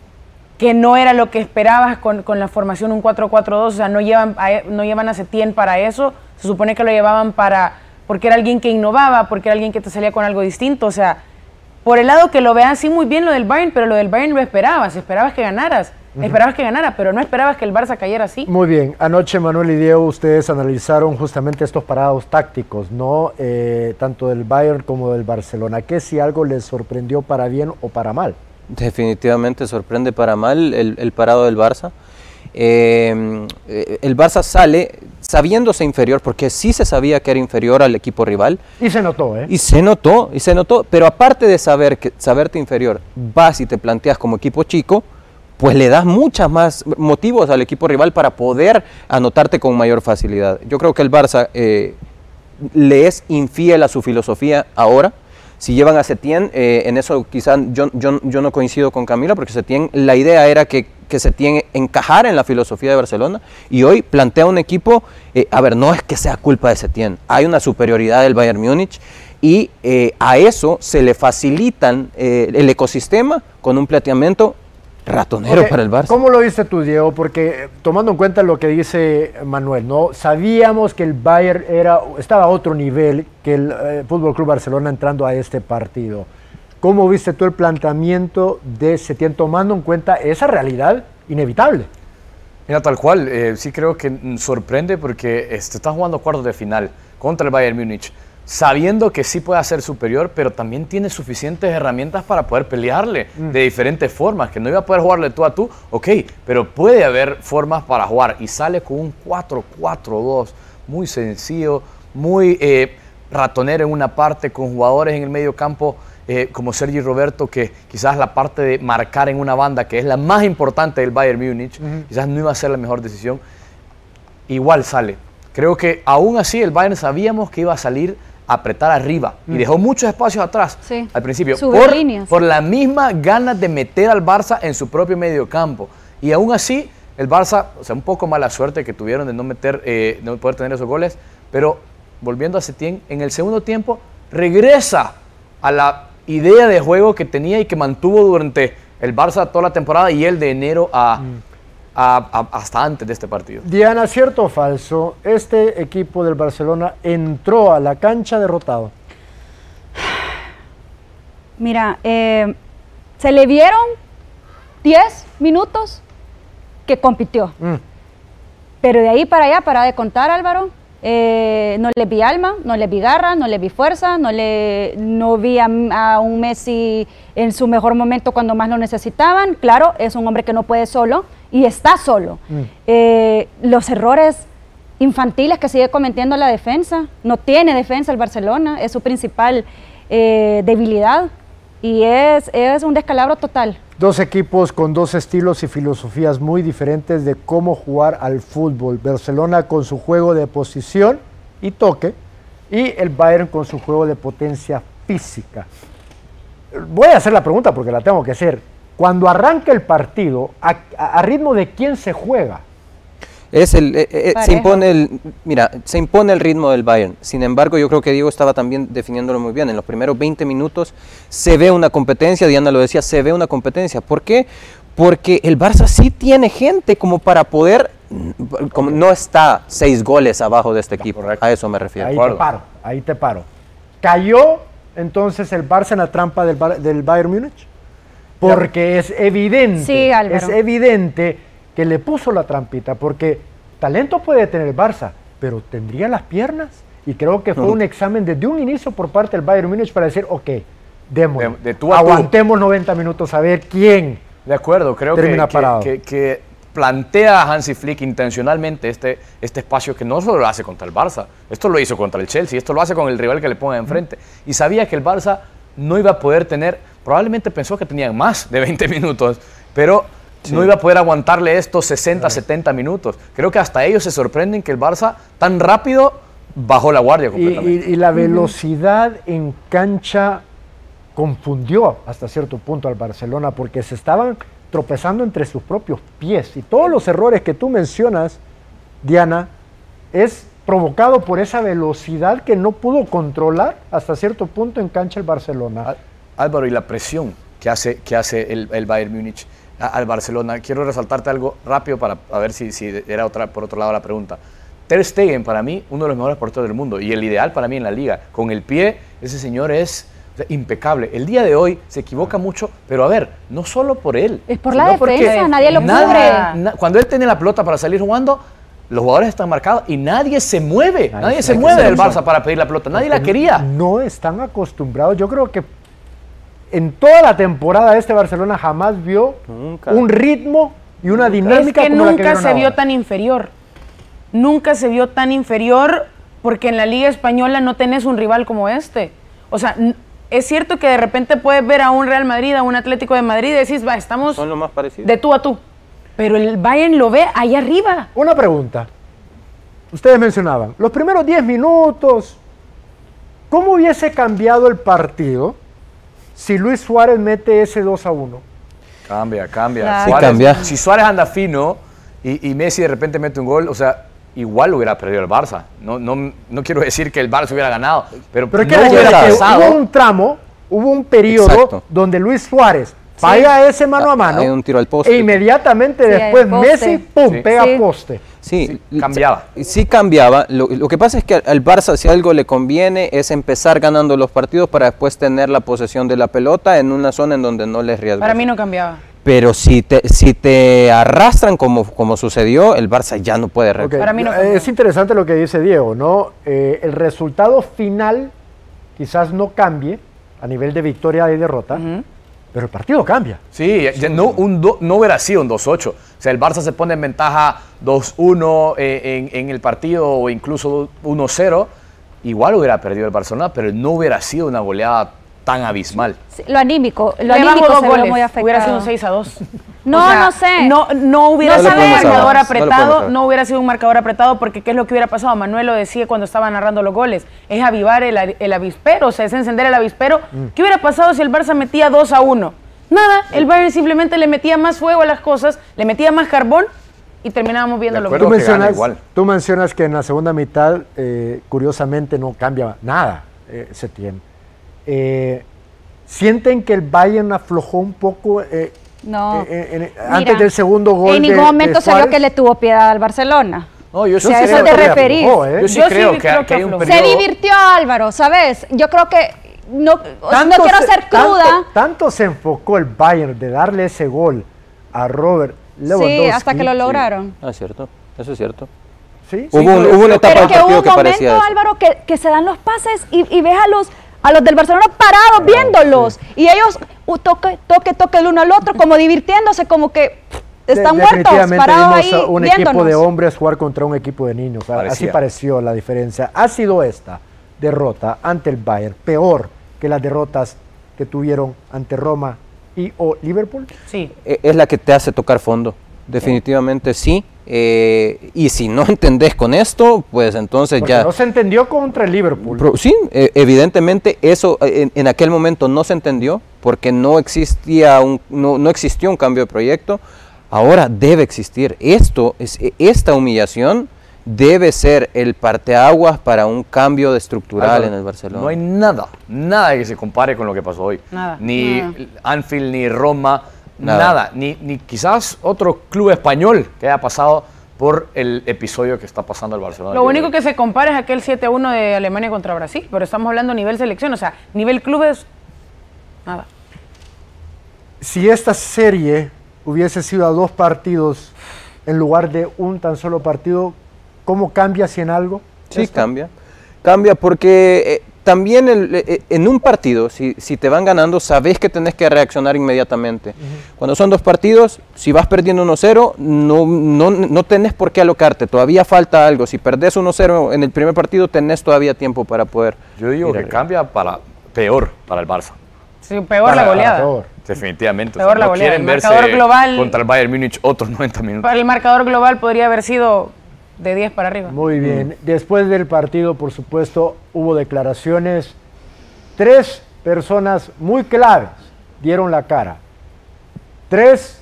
que no era lo que esperabas con, con la formación un cuatro cuatro dos, o sea, no llevan a, no llevan a Setién para eso, se supone que lo llevaban para, porque era alguien que innovaba, porque era alguien que te salía con algo distinto, o sea, por el lado que lo vean, sí, muy bien lo del Bayern, pero lo del Bayern lo esperabas, esperabas que ganaras, uh-huh. esperabas que ganara, pero no esperabas que el Barça cayera así. Muy bien, anoche Manuel y Diego, ustedes analizaron justamente estos parados tácticos, ¿no? Eh, tanto del Bayern como del Barcelona. ¿Qué si algo les sorprendió para bien o para mal? Definitivamente sorprende para mal el, el parado del Barça. Eh, el Barça sale sabiéndose inferior, porque sí se sabía que era inferior al equipo rival. Y se notó, ¿eh? Y se notó, y se notó, pero aparte de saber que, saberte inferior, vas y te planteas como equipo chico, pues le das muchas más motivos al equipo rival para poder anotarte con mayor facilidad. Yo creo que el Barça eh, le es infiel a su filosofía ahora. Si llevan a Setién, eh, en eso quizás yo, yo, yo no coincido con Camila, porque Setién, la idea era que, que Setién encajara en la filosofía de Barcelona, y hoy plantea un equipo, eh, a ver, no es que sea culpa de Setién, hay una superioridad del Bayern Múnich, y eh, a eso se le facilitan eh, el ecosistema con un planteamiento ratonero Okay. para el Barça. ¿Cómo lo viste tú, Diego? Porque eh, tomando en cuenta lo que dice Manuel, ¿no? Sabíamos que el Bayern era, estaba a otro nivel que el eh, Fútbol Club Barcelona entrando a este partido. ¿Cómo viste tú el planteamiento de Setién tomando en cuenta esa realidad inevitable? Mira, tal cual, eh, sí creo que sorprende porque este, está jugando cuartos de final contra el Bayern Múnich, sabiendo que sí puede ser superior, pero también tiene suficientes herramientas para poder pelearle mm. de diferentes formas, que no iba a poder jugarle tú a tú, ok, pero puede haber formas para jugar, y sale con un cuatro cuatro dos, muy sencillo, muy eh, ratonero en una parte, con jugadores en el medio campo eh, como Sergi Roberto, que quizás la parte de marcar en una banda, que es la más importante del Bayern Múnich, mm. quizás no iba a ser la mejor decisión, igual sale. Creo que aún así el Bayern sabíamos que iba a salir apretar arriba y dejó muchos espacios atrás sí. al principio Subir por, líneas. por la misma ganas de meter al Barça en su propio medio campo, y aún así el Barça, o sea, un poco mala suerte que tuvieron de no meter, eh, no poder tener esos goles, pero volviendo a Setién, en el segundo tiempo regresa a la idea de juego que tenía y que mantuvo durante el Barça toda la temporada y el de enero a... Mm. A, a, hasta antes de este partido. Diana, ¿cierto o falso? Este equipo del Barcelona entró a la cancha derrotado. Mira, eh, se le vieron diez minutos que compitió. Mm. Pero de ahí para allá, para de contar, Álvaro, eh, no le vi alma, no le vi garra, no le vi fuerza, no, le, no vi a, a un Messi en su mejor momento cuando más lo necesitaban. Claro, es un hombre que no puede solo, y está solo. Mm. Eh, los errores infantiles que sigue cometiendo la defensa, no tiene defensa el Barcelona, es su principal eh, debilidad, y es, es un descalabro total. Dos equipos con dos estilos y filosofías muy diferentes de cómo jugar al fútbol. Barcelona con su juego de posición y toque, y el Bayern con su juego de potencia física. Voy a hacer la pregunta porque la tengo que hacer. Cuando arranca el partido, ¿a, a ritmo de quién se juega? Es el, eh, eh, se impone el, mira, se impone el ritmo del Bayern. Sin embargo, yo creo que Diego estaba también definiéndolo muy bien. En los primeros veinte minutos se ve una competencia, Diana lo decía, se ve una competencia. ¿Por qué? Porque el Barça sí tiene gente como para poder, como no está seis goles abajo de este equipo. Correcto. A eso me refiero. Ahí te paro, ahí te paro. ¿Cayó entonces el Barça en la trampa del, del Bayern Múnich? Porque es evidente, sí, es evidente que le puso la trampita, porque talento puede tener el Barça, pero ¿tendría las piernas? Y creo que fue un examen desde un inicio por parte del Bayern Múnich para decir, ok, démosle, de, de tú a aguantemos tú. noventa minutos a ver quién de acuerdo, creo termina que, parado. Que, que, que plantea Hansi Flick intencionalmente este, este espacio que no solo lo hace contra el Barça, esto lo hizo contra el Chelsea, esto lo hace con el rival que le ponga enfrente, mm. y sabía que el Barça no iba a poder tener, probablemente pensó que tenían más de veinte minutos, pero sí. no iba a poder aguantarle estos sesenta, setenta minutos. Creo que hasta ellos se sorprenden que el Barça tan rápido bajó la guardia completamente. Y, y, y la velocidad en cancha confundió hasta cierto punto al Barcelona, porque se estaban tropezando entre sus propios pies. Y todos los errores que tú mencionas, Diana, es provocado por esa velocidad que no pudo controlar hasta cierto punto en cancha el Barcelona. Álvaro, y la presión que hace, que hace el, el Bayern Múnich al Barcelona. Quiero resaltarte algo rápido para a ver si, si era otra, por otro lado la pregunta. Ter Stegen, para mí, uno de los mejores porteros del mundo, y el ideal para mí en la liga. Con el pie, ese señor es impecable. El día de hoy se equivoca mucho, pero a ver, no solo por él. Es por la defensa, nadie lo cubre. Na, cuando él tiene la pelota para salir jugando, los jugadores están marcados y nadie se mueve. Nadie, nadie se mueve del Barça para pedir la pelota. Nadie la quería. No están acostumbrados. Yo creo que en toda la temporada este Barcelona jamás vio nunca. un ritmo y una dinámica es que como nunca la que se vio ahora. tan inferior. nunca se vio tan inferior porque en la Liga Española no tenés un rival como este. O sea, es cierto que de repente puedes ver a un Real Madrid, a un Atlético de Madrid y decís, va, estamos Son lo más parecido. de tú a tú. Pero el Bayern lo ve ahí arriba. Una pregunta. Ustedes mencionaban, los primeros diez minutos, ¿cómo hubiese cambiado el partido si Luis Suárez mete ese dos a uno? Cambia, cambia. Claro. Suárez, Sí, cambia. Si Suárez anda fino y, y Messi de repente mete un gol, o sea, igual hubiera perdido el Barça. No, no, no quiero decir que el Barça hubiera ganado, pero, Pero es que, no la- hubiera que pasado. hubo un tramo, hubo un periodo Exacto. donde Luis Suárez falla ese mano a mano Hay un tiro al poste. e inmediatamente Sí, después el poste. Messi, pum, Sí. pega Sí. poste. Sí, cambiaba. Sí, sí cambiaba. Lo, lo que pasa es que al, al Barça, si algo le conviene, es empezar ganando los partidos para después tener la posesión de la pelota en una zona en donde no les riesga. Para mí no cambiaba. Pero si te, si te arrastran como, como sucedió, el Barça ya no puede Ok, reaccionar. Para mí no eh, cambió. es interesante lo que dice Diego, ¿no? Eh, el resultado final quizás no cambie a nivel de victoria y derrota, pero el partido cambia. Sí, ya no, un do- no hubiera sido un dos ocho. O sea, el Barça se pone en ventaja dos uno eh, en, en el partido o incluso uno cero. Igual hubiera perdido el Barcelona, pero no hubiera sido una goleada tan abismal. Sí, lo anímico, lo Le bajo anímico dos se ve goles, muy afectado. hubiera sido un seis a dos. No, O sea, no sé. No, no hubiera No lo sido un podemos marcador saber, no lo podemos apretado, saber. no hubiera sido un marcador apretado, porque ¿qué es lo que hubiera pasado? Manuel lo decía cuando estaba narrando los goles, es avivar el, el avispero, o sea, es encender el avispero. ¿Qué hubiera pasado si el Barça metía dos a uno? Nada, el Bayern simplemente le metía más fuego a las cosas, le metía más carbón y terminábamos viendo De lo acuerdo. Tú Creo que gana mencionas, igual. tú mencionas que en la segunda mitad, eh, curiosamente, no cambia nada, eh, Setién. Eh, ¿Sienten que el Bayern aflojó un poco eh, No. eh, en- Mira, antes del segundo gol? en de- ningún de momento se vio Suárez? que le tuvo piedad al Barcelona. No, yo sí Si a eso creo te que referís. aflojó, ¿eh? Yo sí Yo sí creo que, creo que que hay un aflojó. Se periodo... divirtió Álvaro, ¿sabes? Yo creo que no, no Tanto quiero se- ser cruda. Tanto, tanto se enfocó el Bayern de darle ese gol a Robert Lewandowski. Sí, hasta que lo lograron. Ah, cierto. Eso es cierto. Sí, Hubo, sí, un- pero- hubo una etapa Pero del que hubo partido un que parecía momento, eso. Álvaro, que, que se dan los pases y, y ves a los, a los del Barcelona parados viéndolos. Y ellos uh, toque, toque, toque el uno al otro, como divirtiéndose, como que pff, están De- muertos, definitivamente parados vimos ahí a un viéndonos. equipo de hombres jugar contra un equipo de niños. Así Parecía. pareció la diferencia. Ha sido esta derrota ante el Bayern peor que las derrotas que tuvieron ante Roma y o Liverpool. Sí. Eh, Es la que te hace tocar fondo. Definitivamente sí. Eh, y si no entendés con esto, pues entonces Porque ya... no se entendió contra el Liverpool. Pro- sí, eh, evidentemente eso eh, en, en aquel momento no se entendió porque no existía un, no, no existió un cambio de proyecto. Ahora debe existir. Esto es e- esta humillación debe ser el parteaguas para un cambio de estructural Álvaro, en el Barcelona. No hay nada, nada que se compare con lo que pasó hoy. Nada. Ni Nada. Anfield, ni Roma, Nada. nada. Ni, ni quizás otro club español que haya pasado por el episodio que está pasando el Barcelona. Lo único que se compara es aquel siete a uno de Alemania contra Brasil, pero estamos hablando nivel selección, o sea, nivel clubes, nada. Si esta serie hubiese sido a dos partidos en lugar de un tan solo partido, ¿cómo cambia si en algo? Sí, esto? cambia. Cambia porque eh, también el- eh, en un partido, si, si te van ganando, sabes que tenés que reaccionar inmediatamente. Cuando son dos partidos, si vas perdiendo uno cero, no, no, no tenés por qué alocarte, todavía falta algo. Si perdés uno cero en el primer partido, tenés todavía tiempo para poder... Yo digo ir que arriba. cambia para peor para el Barça. Sí, peor Para- la goleada. para peor. Definitivamente. Peor la no goleada. quieren El marcador verse global- contra el Bayern Múnich otros noventa minutos. Para el marcador global podría haber sido de diez para arriba. Muy bien. Después del partido, por supuesto, hubo declaraciones. Tres personas muy claves dieron la cara. Tres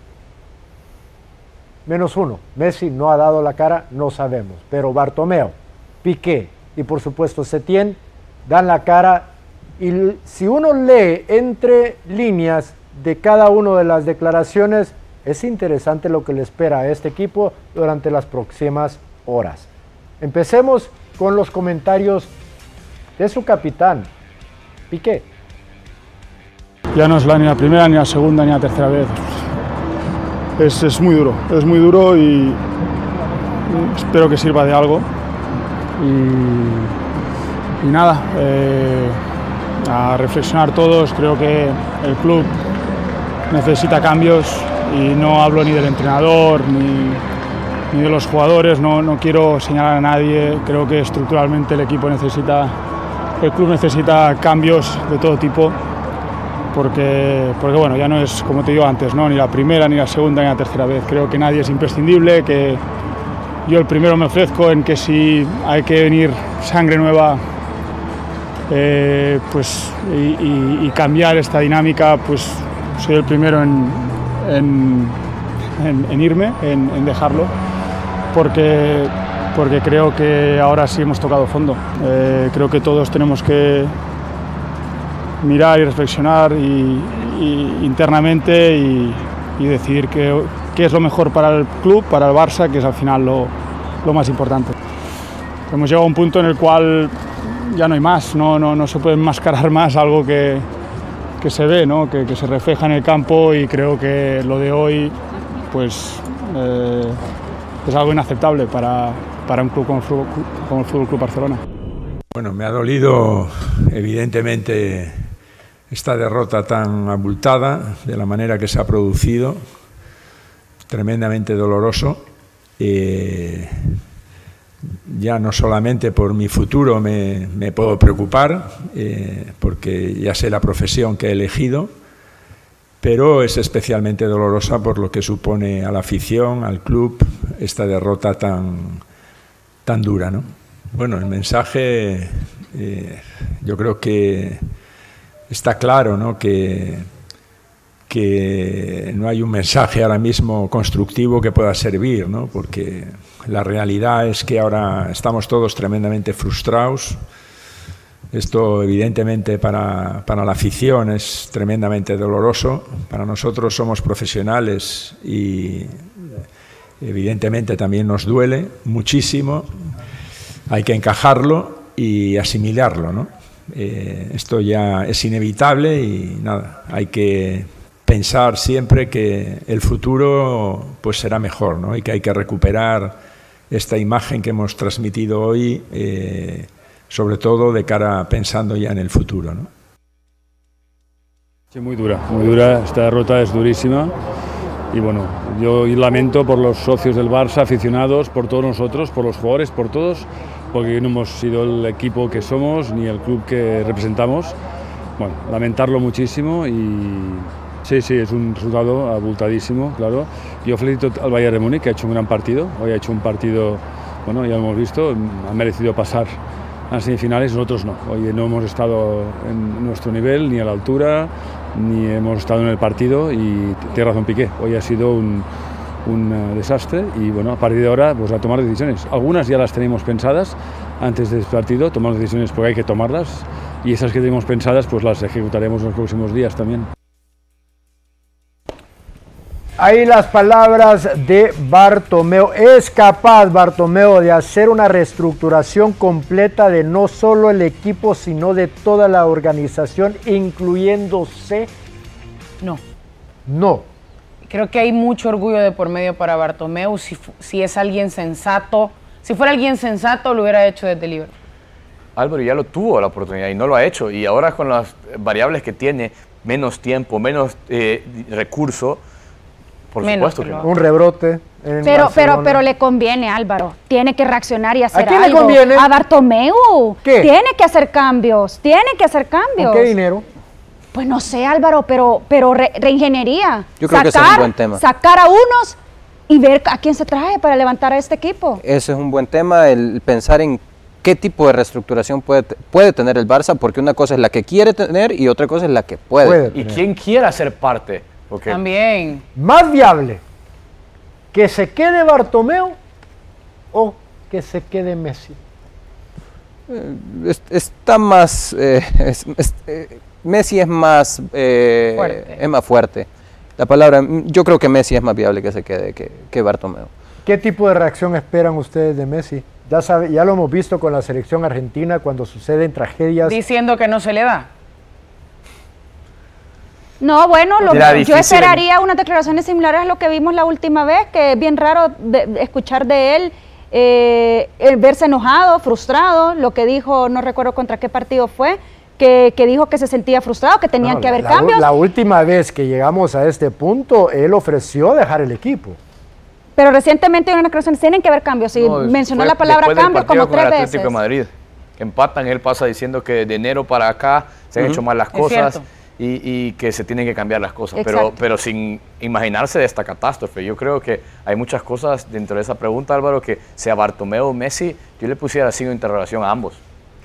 menos uno. Messi no ha dado la cara, no sabemos. Pero Bartomeu, Piqué y por supuesto Setién dan la cara. Y l- si uno lee entre líneas de cada una de las declaraciones, es interesante lo que le espera a este equipo durante las próximas horas. Empecemos con los comentarios de su capitán, Piqué. Ya no es la, ni la primera, ni la segunda, ni la tercera vez. Es, es muy duro, es muy duro y espero que sirva de algo. Y, y nada, eh, a reflexionar todos, creo que el club necesita cambios y no hablo ni del entrenador, ni, ni de los jugadores, no, no quiero señalar a nadie, creo que estructuralmente el equipo necesita, el club necesita cambios de todo tipo, porque, porque bueno, ya no es como te digo antes, ¿no? Ni la primera, ni la segunda, ni la tercera vez, creo que nadie es imprescindible, que yo el primero me ofrezco en que si hay que venir sangre nueva, eh, pues, y, y, y cambiar esta dinámica, pues soy el primero en, en, en, en irme, en, en dejarlo, porque, porque creo que ahora sí hemos tocado fondo. Eh, creo que todos tenemos que mirar y reflexionar y, y, internamente y, y decidir qué, qué es lo mejor para el club, para el Barça, que es al final lo, lo más importante. Hemos llegado a un punto en el cual ya no hay más, no, no, no se puede enmascarar más algo que, que se ve, ¿no? que, que se refleja en el campo, y creo que lo de hoy pues, eh, es algo inaceptable para, para un club como el, como el Fútbol Club Barcelona. Bueno, me ha dolido evidentemente esta derrota tan abultada, de la manera que se ha producido, tremendamente doloroso. Eh, ya no solamente por mi futuro me, me puedo preocupar, eh, porque ya sé la profesión que he elegido, pero es especialmente dolorosa por lo que supone a la afición, al club, esta derrota tan, tan dura, ¿no? Bueno, el mensaje, eh, yo creo que está claro, ¿no? Que, que no hay un mensaje ahora mismo constructivo que pueda servir, ¿no? Porque la realidad es que ahora estamos todos tremendamente frustrados. Esto evidentemente para, para la afición es tremendamente doloroso. Para nosotros somos profesionales y evidentemente también nos duele muchísimo. Hay que encajarlo y asimilarlo, ¿no? Eh, esto ya es inevitable y nada, hay que pensar siempre que el futuro pues será mejor, ¿no? Y que hay que recuperar esta imagen que hemos transmitido hoy, eh, sobre todo de cara pensando ya en el futuro, ¿no? Sí, muy dura, muy dura, esta derrota es durísima. Y bueno, yo lamento por los socios del Barça, aficionados, por todos nosotros, por los jugadores, por todos, porque no hemos sido el equipo que somos ni el club que representamos. Bueno, lamentarlo muchísimo y sí, sí, es un resultado abultadísimo, claro. Yo felicito al Bayern de Múnich, que ha hecho un gran partido. Hoy ha hecho un partido, bueno, ya lo hemos visto, ha merecido pasar a las semifinales, nosotros no. Hoy no hemos estado en nuestro nivel, ni a la altura, ni hemos estado en el partido, y tiene razón Piqué, hoy ha sido un, un uh, desastre, y bueno, a partir de ahora pues a tomar decisiones. Algunas ya las tenemos pensadas antes del partido, tomar decisiones porque hay que tomarlas, y esas que tenemos pensadas pues las ejecutaremos en los próximos días también. Ahí las palabras de Bartomeu. ¿Es capaz Bartomeu de hacer una reestructuración completa de no solo el equipo, sino de toda la organización, incluyéndose? No. No. Creo que hay mucho orgullo de por medio para Bartomeu. Si, si es alguien sensato, si fuera alguien sensato, lo hubiera hecho desde Liverpool. Álvaro ya lo tuvo la oportunidad y no lo ha hecho. Y ahora con las variables que tiene, menos tiempo, menos eh, recurso, por Menos supuesto que no. Un rebrote. En pero, Barcelona. pero, pero le conviene, Álvaro. Tiene que reaccionar y hacer ¿A quién algo. le conviene? A Bartomeu. ¿Qué? Tiene que hacer cambios. Tiene que hacer cambios. ¿Con qué dinero? Pues no sé, Álvaro, pero, pero re, reingeniería. Yo creo sacar, que ese es un buen tema. Sacar a unos y ver a quién se trae para levantar a este equipo. Ese es un buen tema, el pensar en qué tipo de reestructuración puede, puede tener el Barça, porque una cosa es la que quiere tener y otra cosa es la que puede. Puede Y quién quiera ser parte. Okay. También. Más viable que se quede Bartomeu o que se quede Messi. Eh, es, está más eh, es, es, eh, Messi es más eh, Fuerte. es más fuerte. La palabra, yo creo que Messi es más viable que se quede que, que Bartomeu. ¿Qué tipo de reacción esperan ustedes de Messi? Ya sabe, ya lo hemos visto con la selección argentina cuando suceden tragedias. Diciendo que no se le da. No, bueno, lo, Era yo difícil esperaría unas declaraciones similares a lo que vimos la última vez, que es bien raro de, de escuchar de él, eh, el verse enojado, frustrado, lo que dijo, no recuerdo contra qué partido fue, que, que dijo que se sentía frustrado, que tenían No, que haber la, cambios. La última vez que llegamos a este punto, él ofreció dejar el equipo. Pero recientemente en una declaración tienen que haber cambios. Y no, mencionó la palabra cambio como tres veces. Atlético de Madrid, que empatan, él pasa diciendo que de enero para acá se han uh-huh. hecho mal las cosas y, y que se tienen que cambiar las cosas, pero, pero sin imaginarse de esta catástrofe. Yo creo que hay muchas cosas dentro de esa pregunta, Álvaro, que sea Bartomeu o Messi, yo le pusiera signo de interrogación a ambos.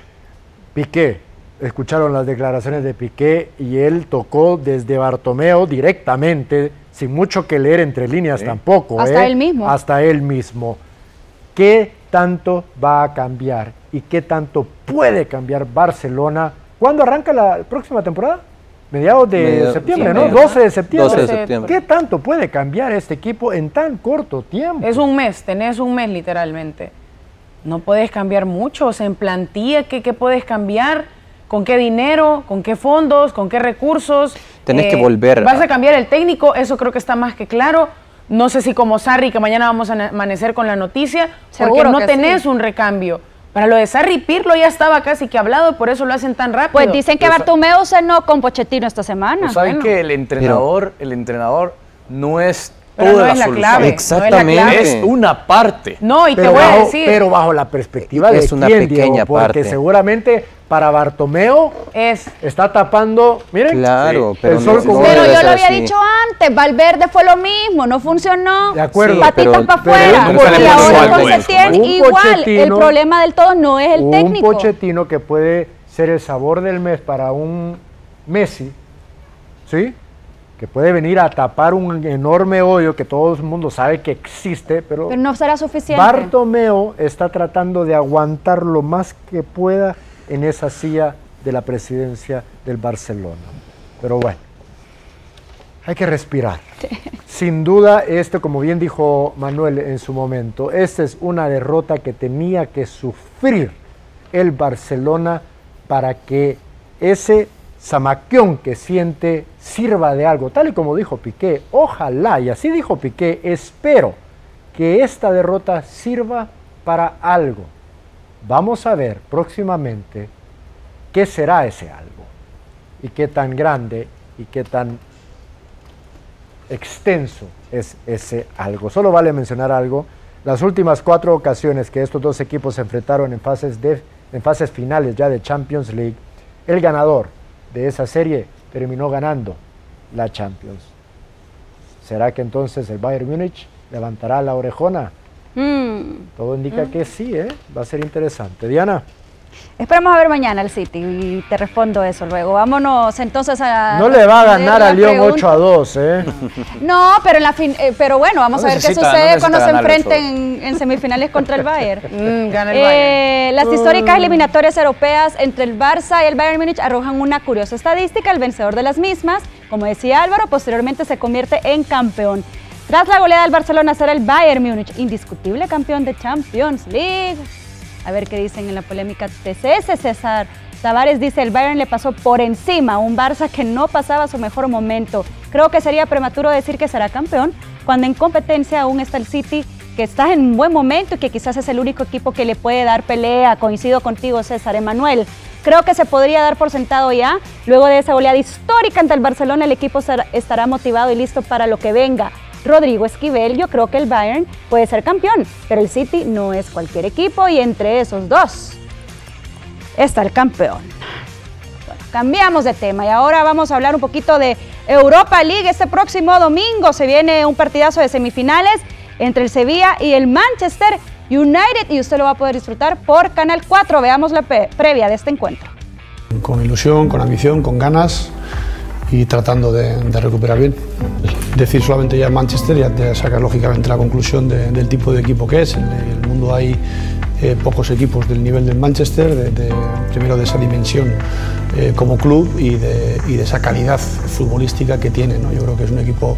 Piqué, escucharon las declaraciones de Piqué y él tocó desde Bartomeu directamente, sin mucho que leer entre líneas sí. tampoco. Hasta ¿eh? él mismo. Hasta él mismo. ¿Qué tanto va a cambiar y qué tanto puede cambiar Barcelona? ¿Cuándo arranca la próxima temporada? Mediados de Medio, septiembre, sí, ¿no? Medio. doce de septiembre. doce de septiembre. ¿Qué tanto puede cambiar este equipo en tan corto tiempo? Es un mes, tenés un mes literalmente. No puedes cambiar mucho, o sea, en plantilla, ¿qué, qué puedes cambiar? ¿Con qué dinero? ¿Con qué fondos? ¿Con qué recursos? Tenés eh, que volver. Vas a cambiar el técnico, eso creo que está más que claro. No sé si como Sarri, que mañana vamos a amanecer con la noticia, porque no tenés sí. un recambio. Para lo de Sarri, Pirlo ya estaba casi que hablado, por eso lo hacen tan rápido. Pues dicen que Bartomeu cenó con Pochettino esta semana. Pues saben bueno. que el entrenador, el entrenador no es Pero toda no la, es la solución. clave. Exactamente. No es, la clave. Es una parte. No, y pero te voy bajo, a decir. Pero bajo la perspectiva es de una quién, pequeña Diego, porque parte. seguramente para Bartomeu es. está tapando, miren, claro, sí, pero, el sol no, como no pero yo lo había así. dicho antes, Valverde fue lo mismo, no funcionó. De acuerdo. Patitas para afuera. Pero, y ahora con pues, Setién igual. El problema del todo no es el un técnico. Un Pochettino que puede ser el sabor del mes para un Messi, ¿sí? Que puede venir a tapar un enorme hoyo que todo el mundo sabe que existe, pero, pero no será suficiente. Bartomeu está tratando de aguantar lo más que pueda en esa silla de la presidencia del Barcelona. Pero bueno, hay que respirar. Sí. Sin duda, esto, como bien dijo Manuel en su momento, esta es una derrota que tenía que sufrir el Barcelona para que ese zamaquión que siente sirva de algo, tal y como dijo Piqué. Ojalá, y así dijo Piqué, espero que esta derrota sirva para algo. Vamos a ver próximamente qué será ese algo y qué tan grande y qué tan extenso es ese algo. Solo vale mencionar algo: las últimas cuatro ocasiones que estos dos equipos se enfrentaron en fases, de, en fases finales ya de Champions League, el ganador de esa serie terminó ganando la Champions. ¿Será que entonces el Bayern Múnich levantará la orejona? Mm. Todo indica mm. que sí, ¿eh? Va a ser interesante. Diana. Esperamos a ver mañana al City y te respondo eso luego. Vámonos entonces a... No le va a ganar a Lyon ocho a dos, ¿eh? No, pero, en la fin, eh, pero bueno, vamos no a ver qué sucede no cuando se enfrenten en semifinales contra el Bayern. mm, gana el eh, Bayern. Las históricas eliminatorias europeas entre el Barça y el Bayern Múnich arrojan una curiosa estadística. El vencedor de las mismas, como decía Álvaro, posteriormente se convierte en campeón. Tras la goleada del Barcelona será el Bayern Múnich, indiscutible campeón de Champions League. A ver qué dicen en la polémica T C S. César Tavares dice: el Bayern le pasó por encima a un Barça que no pasaba su mejor momento. Creo que sería prematuro decir que será campeón cuando en competencia aún está el City, que está en buen momento y que quizás es el único equipo que le puede dar pelea. Coincido contigo, César. Emanuel, creo que se podría dar por sentado ya. Luego de esa goleada histórica ante el Barcelona, el equipo estará motivado y listo para lo que venga. Rodrigo Esquivel, yo creo que el Bayern puede ser campeón, pero el City no es cualquier equipo y entre esos dos está el campeón. Bueno, cambiamos de tema y ahora vamos a hablar un poquito de Europa League. Este próximo domingo se viene un partidazo de semifinales entre el Sevilla y el Manchester United y usted lo va a poder disfrutar por Canal cuatro. Veamos la previa de este encuentro. Con ilusión, con ambición, con ganas y tratando de, de recuperar bien. Decir solamente ya Manchester, ya te sacas lógicamente la conclusión de, del tipo de equipo que es. En el mundo hay eh, pocos equipos del nivel del Manchester, de, de, primero de esa dimensión eh, como club y de, y de esa calidad futbolística que tiene, ¿no? Yo creo que es un equipo,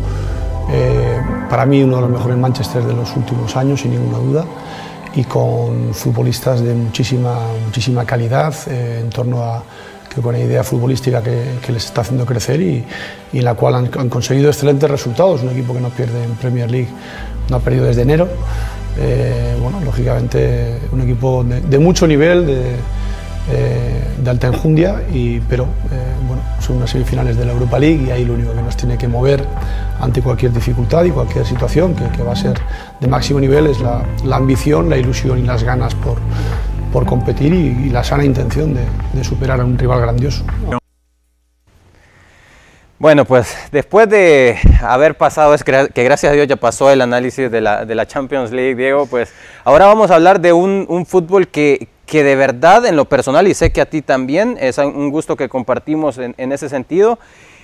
eh, para mí, uno de los mejores Manchester de los últimos años, sin ninguna duda, y con futbolistas de muchísima, muchísima calidad eh, en torno a que con una idea futbolística que, que les está haciendo crecer y, y en la cual han, han conseguido excelentes resultados. Un equipo que no pierde en Premier League, no ha perdido desde enero. Eh, bueno, lógicamente un equipo de, de mucho nivel, de, eh, de alta enjundia, y, pero eh, bueno, son unas semifinales de la Europa League y ahí lo único que nos tiene que mover ante cualquier dificultad y cualquier situación que, que va a ser de máximo nivel es la, la ambición, la ilusión y las ganas por, por competir y, y la sana intención de, de superar a un rival grandioso. Bueno, pues después de haber pasado, es que, que gracias a Dios ya pasó el análisis de la, de la Champions League, Diego, pues ahora vamos a hablar de un, un fútbol que, que de verdad en lo personal, y sé que a ti también, es un gusto que compartimos en, en ese sentido,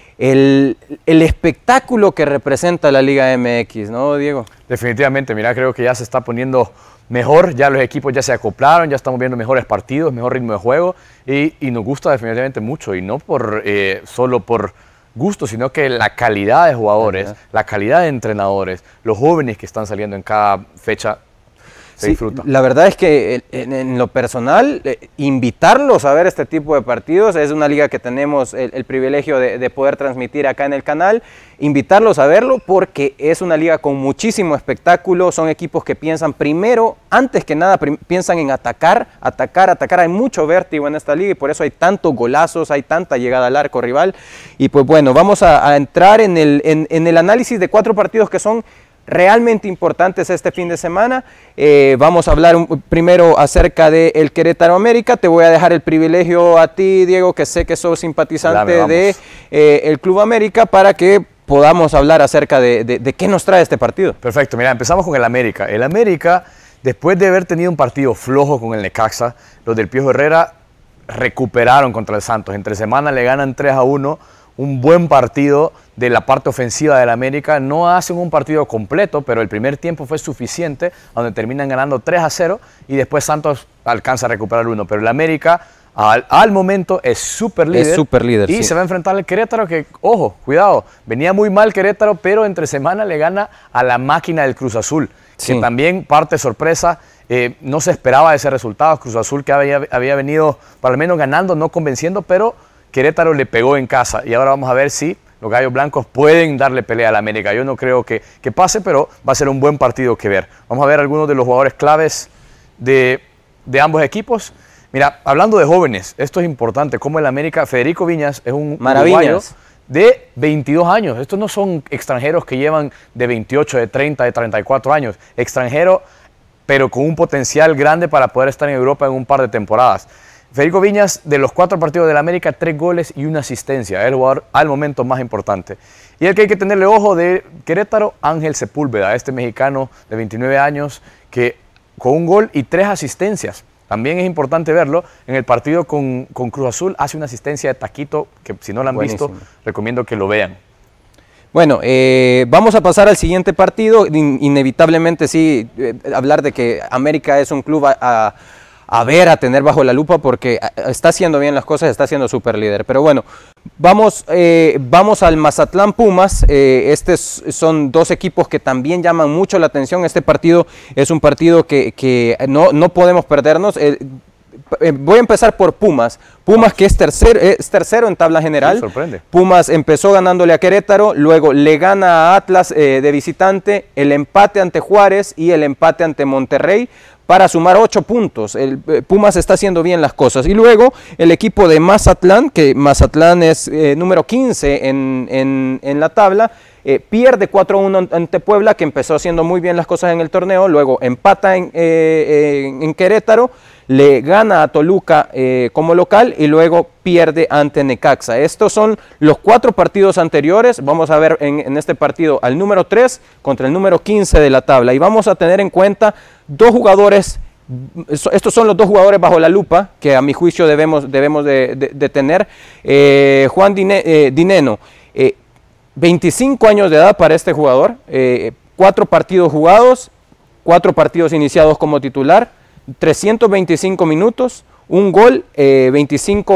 el, el espectáculo que representa la Liga M X, ¿no, Diego? Definitivamente, mira, creo que ya se está poniendo mejor, ya los equipos ya se acoplaron, ya estamos viendo mejores partidos, mejor ritmo de juego, y, y nos gusta definitivamente mucho, y no por eh, solo por gusto, sino que la calidad de jugadores, uh-huh. la calidad de entrenadores, los jóvenes que están saliendo en cada fecha, se sí, disfruta. La verdad es que en, en lo personal, eh, invitarlos a ver este tipo de partidos, es una liga que tenemos el, el privilegio de, de poder transmitir acá en el canal, invitarlos a verlo porque es una liga con muchísimo espectáculo, son equipos que piensan primero, antes que nada, piensan en atacar, atacar, atacar, hay mucho vértigo en esta liga y por eso hay tantos golazos, hay tanta llegada al arco rival, y pues bueno, vamos a, a entrar en el, en, en el análisis de cuatro partidos que son realmente importantes este fin de semana. Eh, vamos a hablar un, primero acerca del Querétaro América. Te voy a dejar el privilegio a ti, Diego, que sé que sos simpatizante de eh, el Club América, para que podamos hablar acerca de, de, de qué nos trae este partido. Perfecto, mira, empezamos con el América. El América, después de haber tenido un partido flojo con el Necaxa, los del Piojo Herrera recuperaron contra el Santos. Entre semana le ganan tres a uno, un buen partido de la parte ofensiva del América. No hacen un partido completo, pero el primer tiempo fue suficiente, donde terminan ganando tres a cero y después Santos alcanza a recuperar uno. Pero el América al, al momento es súper líder, es super líder y sí. se va a enfrentar al Querétaro que, ojo, cuidado, venía muy mal Querétaro, pero entre semana le gana a la máquina del Cruz Azul, sí. que también parte sorpresa. Eh, no se esperaba ese resultado. Cruz Azul que había, había venido para al menos ganando, no convenciendo, pero Querétaro le pegó en casa y ahora vamos a ver si los Gallos Blancos pueden darle pelea a la América. Yo no creo que, que pase, pero va a ser un buen partido que ver. Vamos a ver algunos de los jugadores claves de, de ambos equipos. Mira, hablando de jóvenes, esto es importante, como el América, Federico Viñas es un uruguayo de veintidós años. Estos no son extranjeros que llevan de veintiocho, de treinta, de treinta y cuatro años. Extranjero, pero con un potencial grande para poder estar en Europa en un par de temporadas. Federico Viñas, de los cuatro partidos del América, tres goles y una asistencia. Es el jugador al momento más importante. Y el que hay que tenerle ojo de Querétaro, Ángel Sepúlveda, este mexicano de veintinueve años, que con un gol y tres asistencias. También es importante verlo. En el partido con, con Cruz Azul hace una asistencia de taquito, que si no lo han Buenísimo. visto, recomiendo que lo vean. Bueno, eh, vamos a pasar al siguiente partido. In, inevitablemente sí, eh, hablar de que América es un club a... a a ver, a tener bajo la lupa porque está haciendo bien las cosas, está siendo súper líder. Pero bueno, vamos, eh, vamos al Mazatlán Pumas. Eh, estos son dos equipos que también llaman mucho la atención. Este partido es un partido que, que no, no podemos perdernos. Eh, eh, voy a empezar por Pumas. Pumas que es tercero, es tercero en tabla general. Sí, sorprende. Pumas empezó ganándole a Querétaro, luego le gana a Atlas eh, de visitante, el empate ante Juárez y el empate ante Monterrey, para sumar ocho puntos. El eh, Pumas está haciendo bien las cosas. Y luego el equipo de Mazatlán, que Mazatlán es eh, número quince en, en, en la tabla, eh, pierde cuatro a uno ante Puebla, que empezó haciendo muy bien las cosas en el torneo, luego empata en, eh, en, en Querétaro, le gana a Toluca eh, como local y luego pierde ante Necaxa. Estos son los cuatro partidos anteriores. Vamos a ver en, en este partido al número tres contra el número quince de la tabla y vamos a tener en cuenta dos jugadores. Estos son los dos jugadores bajo la lupa que a mi juicio debemos, debemos de, de, de tener. Eh, Juan Dine, eh, Dineno, eh, veinticinco años de edad para este jugador, eh, cuatro partidos jugados, cuatro partidos iniciados como titular, trescientos veinticinco minutos, un gol, eh, veinticinco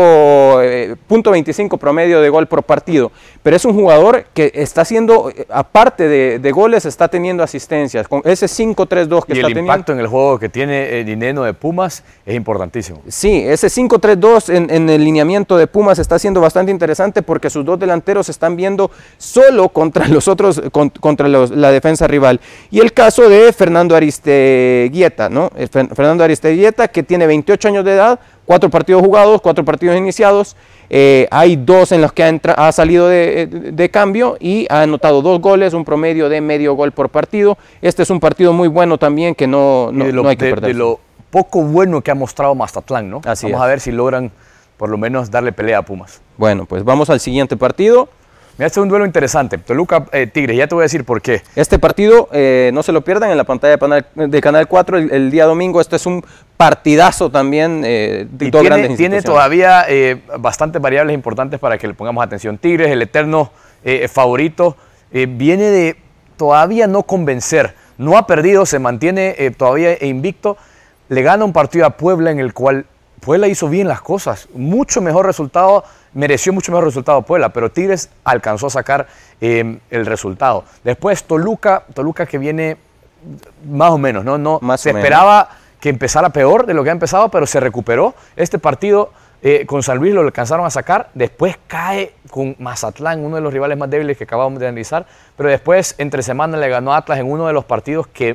punto veinticinco promedio de gol por partido. Pero es un jugador que está haciendo, aparte de, de goles, está teniendo asistencias. Con ese cinco tres dos que y está teniendo. Y el impacto en el juego que tiene el Dineno de Pumas es importantísimo. Sí, ese cinco tres dos en, en el lineamiento de Pumas está siendo bastante interesante porque sus dos delanteros se están viendo solo contra los otros, con, contra los, la defensa rival. Y el caso de Fernando Aristeguieta, ¿no? Fernando Aristeguieta, que tiene veintiocho años de edad, cuatro partidos jugados, cuatro partidos iniciados. Eh, hay dos en los que ha, entra, ha salido de, de, de cambio y ha anotado dos goles, un promedio de medio gol por partido. Este es un partido muy bueno también que no, no, lo, no hay que de, perder. De lo poco bueno que ha mostrado Mazatlán, ¿no? Así Vamos es. a ver si logran por lo menos darle pelea a Pumas. Bueno, pues vamos al siguiente partido. Mira, este es un duelo interesante. Toluca eh, Tigres, ya te voy a decir por qué. Este partido, eh, no se lo pierdan en la pantalla de, panel, de Canal cuatro el, el día domingo. Este es un partidazo también eh, de y dos tiene, grandes tiene instituciones. todavía eh, bastantes variables importantes para que le pongamos atención. Tigres, el eterno eh, favorito, eh, viene de todavía no convencer. No ha perdido, se mantiene eh, todavía invicto. Le gana un partido a Puebla en el cual Puebla hizo bien las cosas. Mucho mejor resultado, mereció mucho mejor resultado Puebla, pero Tigres alcanzó a sacar eh, el resultado. Después Toluca, Toluca que viene más o menos, ¿no? no más se o menos. esperaba que empezara peor de lo que ha empezado, pero se recuperó. Este partido eh, con San Luis lo alcanzaron a sacar, después cae con Mazatlán, uno de los rivales más débiles que acabamos de analizar, pero después entre semana le ganó a Atlas en uno de los partidos que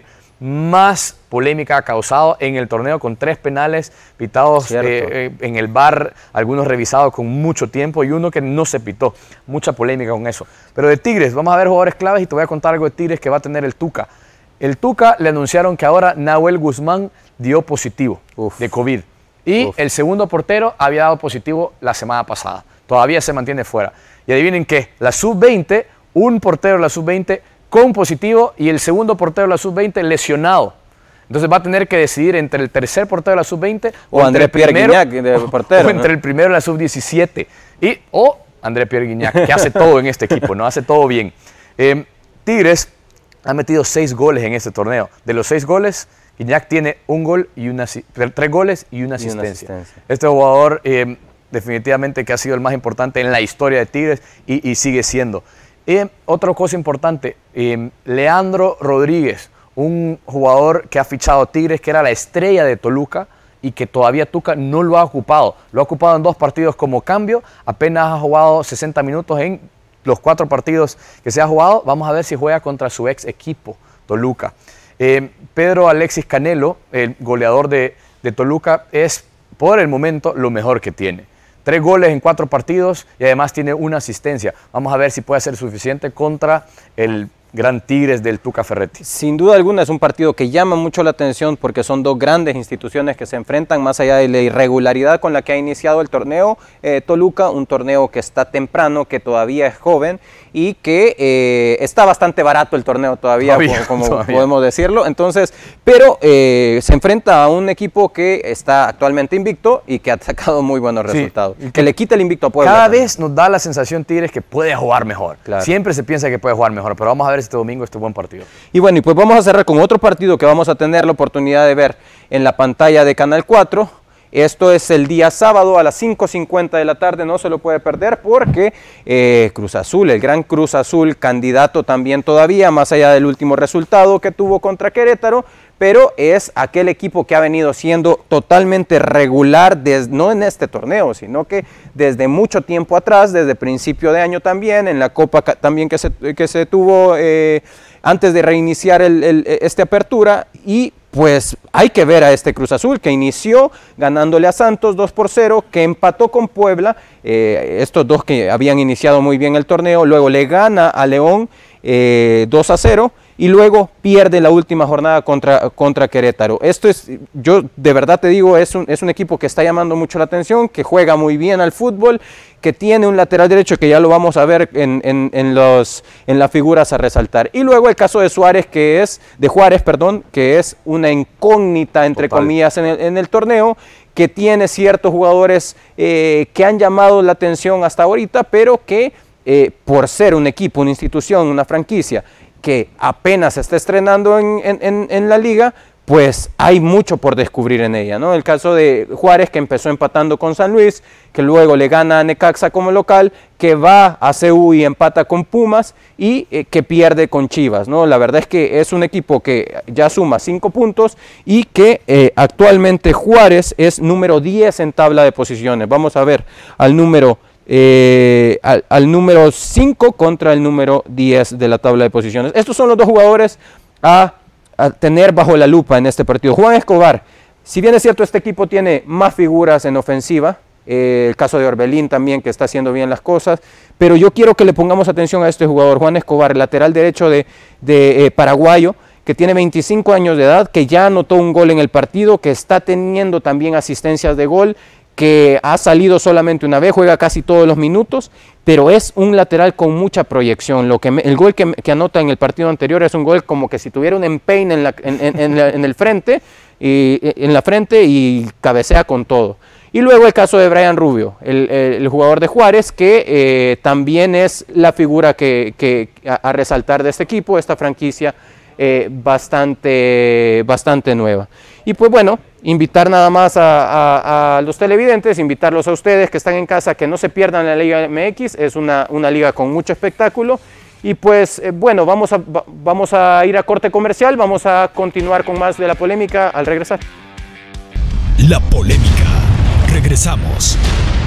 más polémica ha causado en el torneo, con tres penales pitados eh, eh, en el V A R, algunos revisados con mucho tiempo y uno que no se pitó. Mucha polémica con eso. Pero de Tigres, vamos a ver jugadores claves y te voy a contar algo de Tigres que va a tener el Tuca. El Tuca le anunciaron que ahora Nahuel Guzmán dio positivo Uf. de COVID. Y Uf. el segundo portero había dado positivo la semana pasada. Todavía se mantiene fuera. Y adivinen qué, la sub veinte, un portero de la sub veinte con positivo y el segundo portero de la sub veinte lesionado. Entonces va a tener que decidir entre el tercer portero de la sub veinte o, o André Pierre Guignac de portero, o entre ¿no? el primero de la sub diecisiete y o André Pierre Guignac, que hace todo en este equipo, no hace todo bien. Eh, Tigres ha metido seis goles en este torneo. De los seis goles, Guignac tiene un gol y una tres goles y una asistencia. Y una asistencia. Este jugador eh, definitivamente que ha sido el más importante en la historia de Tigres y, y sigue siendo. Eh, otra cosa importante, eh, Leandro Rodríguez, un jugador que ha fichado Tigres, que era la estrella de Toluca y que todavía Tuca no lo ha ocupado. Lo ha ocupado en dos partidos como cambio, apenas ha jugado sesenta minutos en los cuatro partidos que se ha jugado. Vamos a ver si juega contra su ex equipo, Toluca. Eh, Pedro Alexis Canelo, el goleador de, de Toluca, es por el momento lo mejor que tiene. Tres goles en cuatro partidos y además tiene una asistencia. Vamos a ver si puede ser suficiente contra el gran Tigres del Tuca Ferretti. Sin duda alguna es un partido que llama mucho la atención porque son dos grandes instituciones que se enfrentan, más allá de la irregularidad con la que ha iniciado el torneo eh, Toluca, un torneo que está temprano, que todavía es joven y que eh, está bastante barato el torneo todavía, todavía como, como todavía. podemos decirlo. Entonces, pero eh, se enfrenta a un equipo que está actualmente invicto y que ha sacado muy buenos sí. resultados. Que, que le quita el invicto a Puebla. Cada también. vez nos da la sensación Tigres que puede jugar mejor. Claro. Siempre se piensa que puede jugar mejor, pero vamos a ver este domingo este buen partido. Y bueno, y pues vamos a cerrar con otro partido que vamos a tener la oportunidad de ver en la pantalla de Canal cuatro. Esto es el día sábado a las cinco cincuenta de la tarde, no se lo puede perder porque eh, Cruz Azul, el gran Cruz Azul, candidato también todavía, más allá del último resultado que tuvo contra Querétaro, pero es aquel equipo que ha venido siendo totalmente regular, desde, no en este torneo, sino que desde mucho tiempo atrás, desde principio de año también, en la Copa también que se, que se tuvo eh, antes de reiniciar el, el, este apertura, y pues hay que ver a este Cruz Azul que inició ganándole a Santos dos por cero, que empató con Puebla, eh, estos dos que habían iniciado muy bien el torneo, luego le gana a León eh, dos a cero, y luego pierde la última jornada contra, contra Querétaro. Esto es, yo de verdad te digo, es un, es un equipo que está llamando mucho la atención, que juega muy bien al fútbol, que tiene un lateral derecho que ya lo vamos a ver en, en, en, los, en las figuras a resaltar. Y luego el caso de Suárez, que es, de Juárez, perdón, que es una incógnita, entre Total. comillas, en el, en el torneo, que tiene ciertos jugadores eh, que han llamado la atención hasta ahorita, pero que eh, por ser un equipo, una institución, una franquicia, que apenas se está estrenando en, en, en la liga, pues hay mucho por descubrir en ella, ¿no? El caso de Juárez, que empezó empatando con San Luis, que luego le gana a Necaxa como local, que va a C U y empata con Pumas y eh, que pierde con Chivas, ¿no? La verdad es que es un equipo que ya suma cinco puntos y que eh, actualmente Juárez es número diez en tabla de posiciones. Vamos a ver al número Eh, al, al número cinco contra el número diez de la tabla de posiciones. Estos son los dos jugadores a, a tener bajo la lupa en este partido. Juan Escobar, Si bien es cierto, este equipo tiene más figuras en ofensiva, eh, el caso de Orbelín también, que está haciendo bien las cosas, pero yo quiero que le pongamos atención a este jugador, Juan Escobar, lateral derecho de, de eh, paraguayo, que tiene veinticinco años de edad, que ya anotó un gol en el partido, que está teniendo también asistencias de gol, que ha salido solamente una vez, juega casi todos los minutos, pero es un lateral con mucha proyección. Lo que me, el gol que, que anota en el partido anterior es un gol como que si tuviera un empeine en, la, en, en, en, la, en el frente, y, en la frente y cabecea con todo. Y luego el caso de Brian Rubio, el, el, el jugador de Juárez, que eh, también es la figura que, que a, a resaltar de este equipo, esta franquicia eh, bastante, bastante nueva. Y pues bueno, invitar nada más a, a, a los televidentes, invitarlos a ustedes que están en casa, que no se pierdan la Liga M X, es una, una liga con mucho espectáculo. Y pues eh, bueno, vamos a, vamos a ir a corte comercial, vamos a continuar con más de la polémica al regresar. La polémica. Regresamos.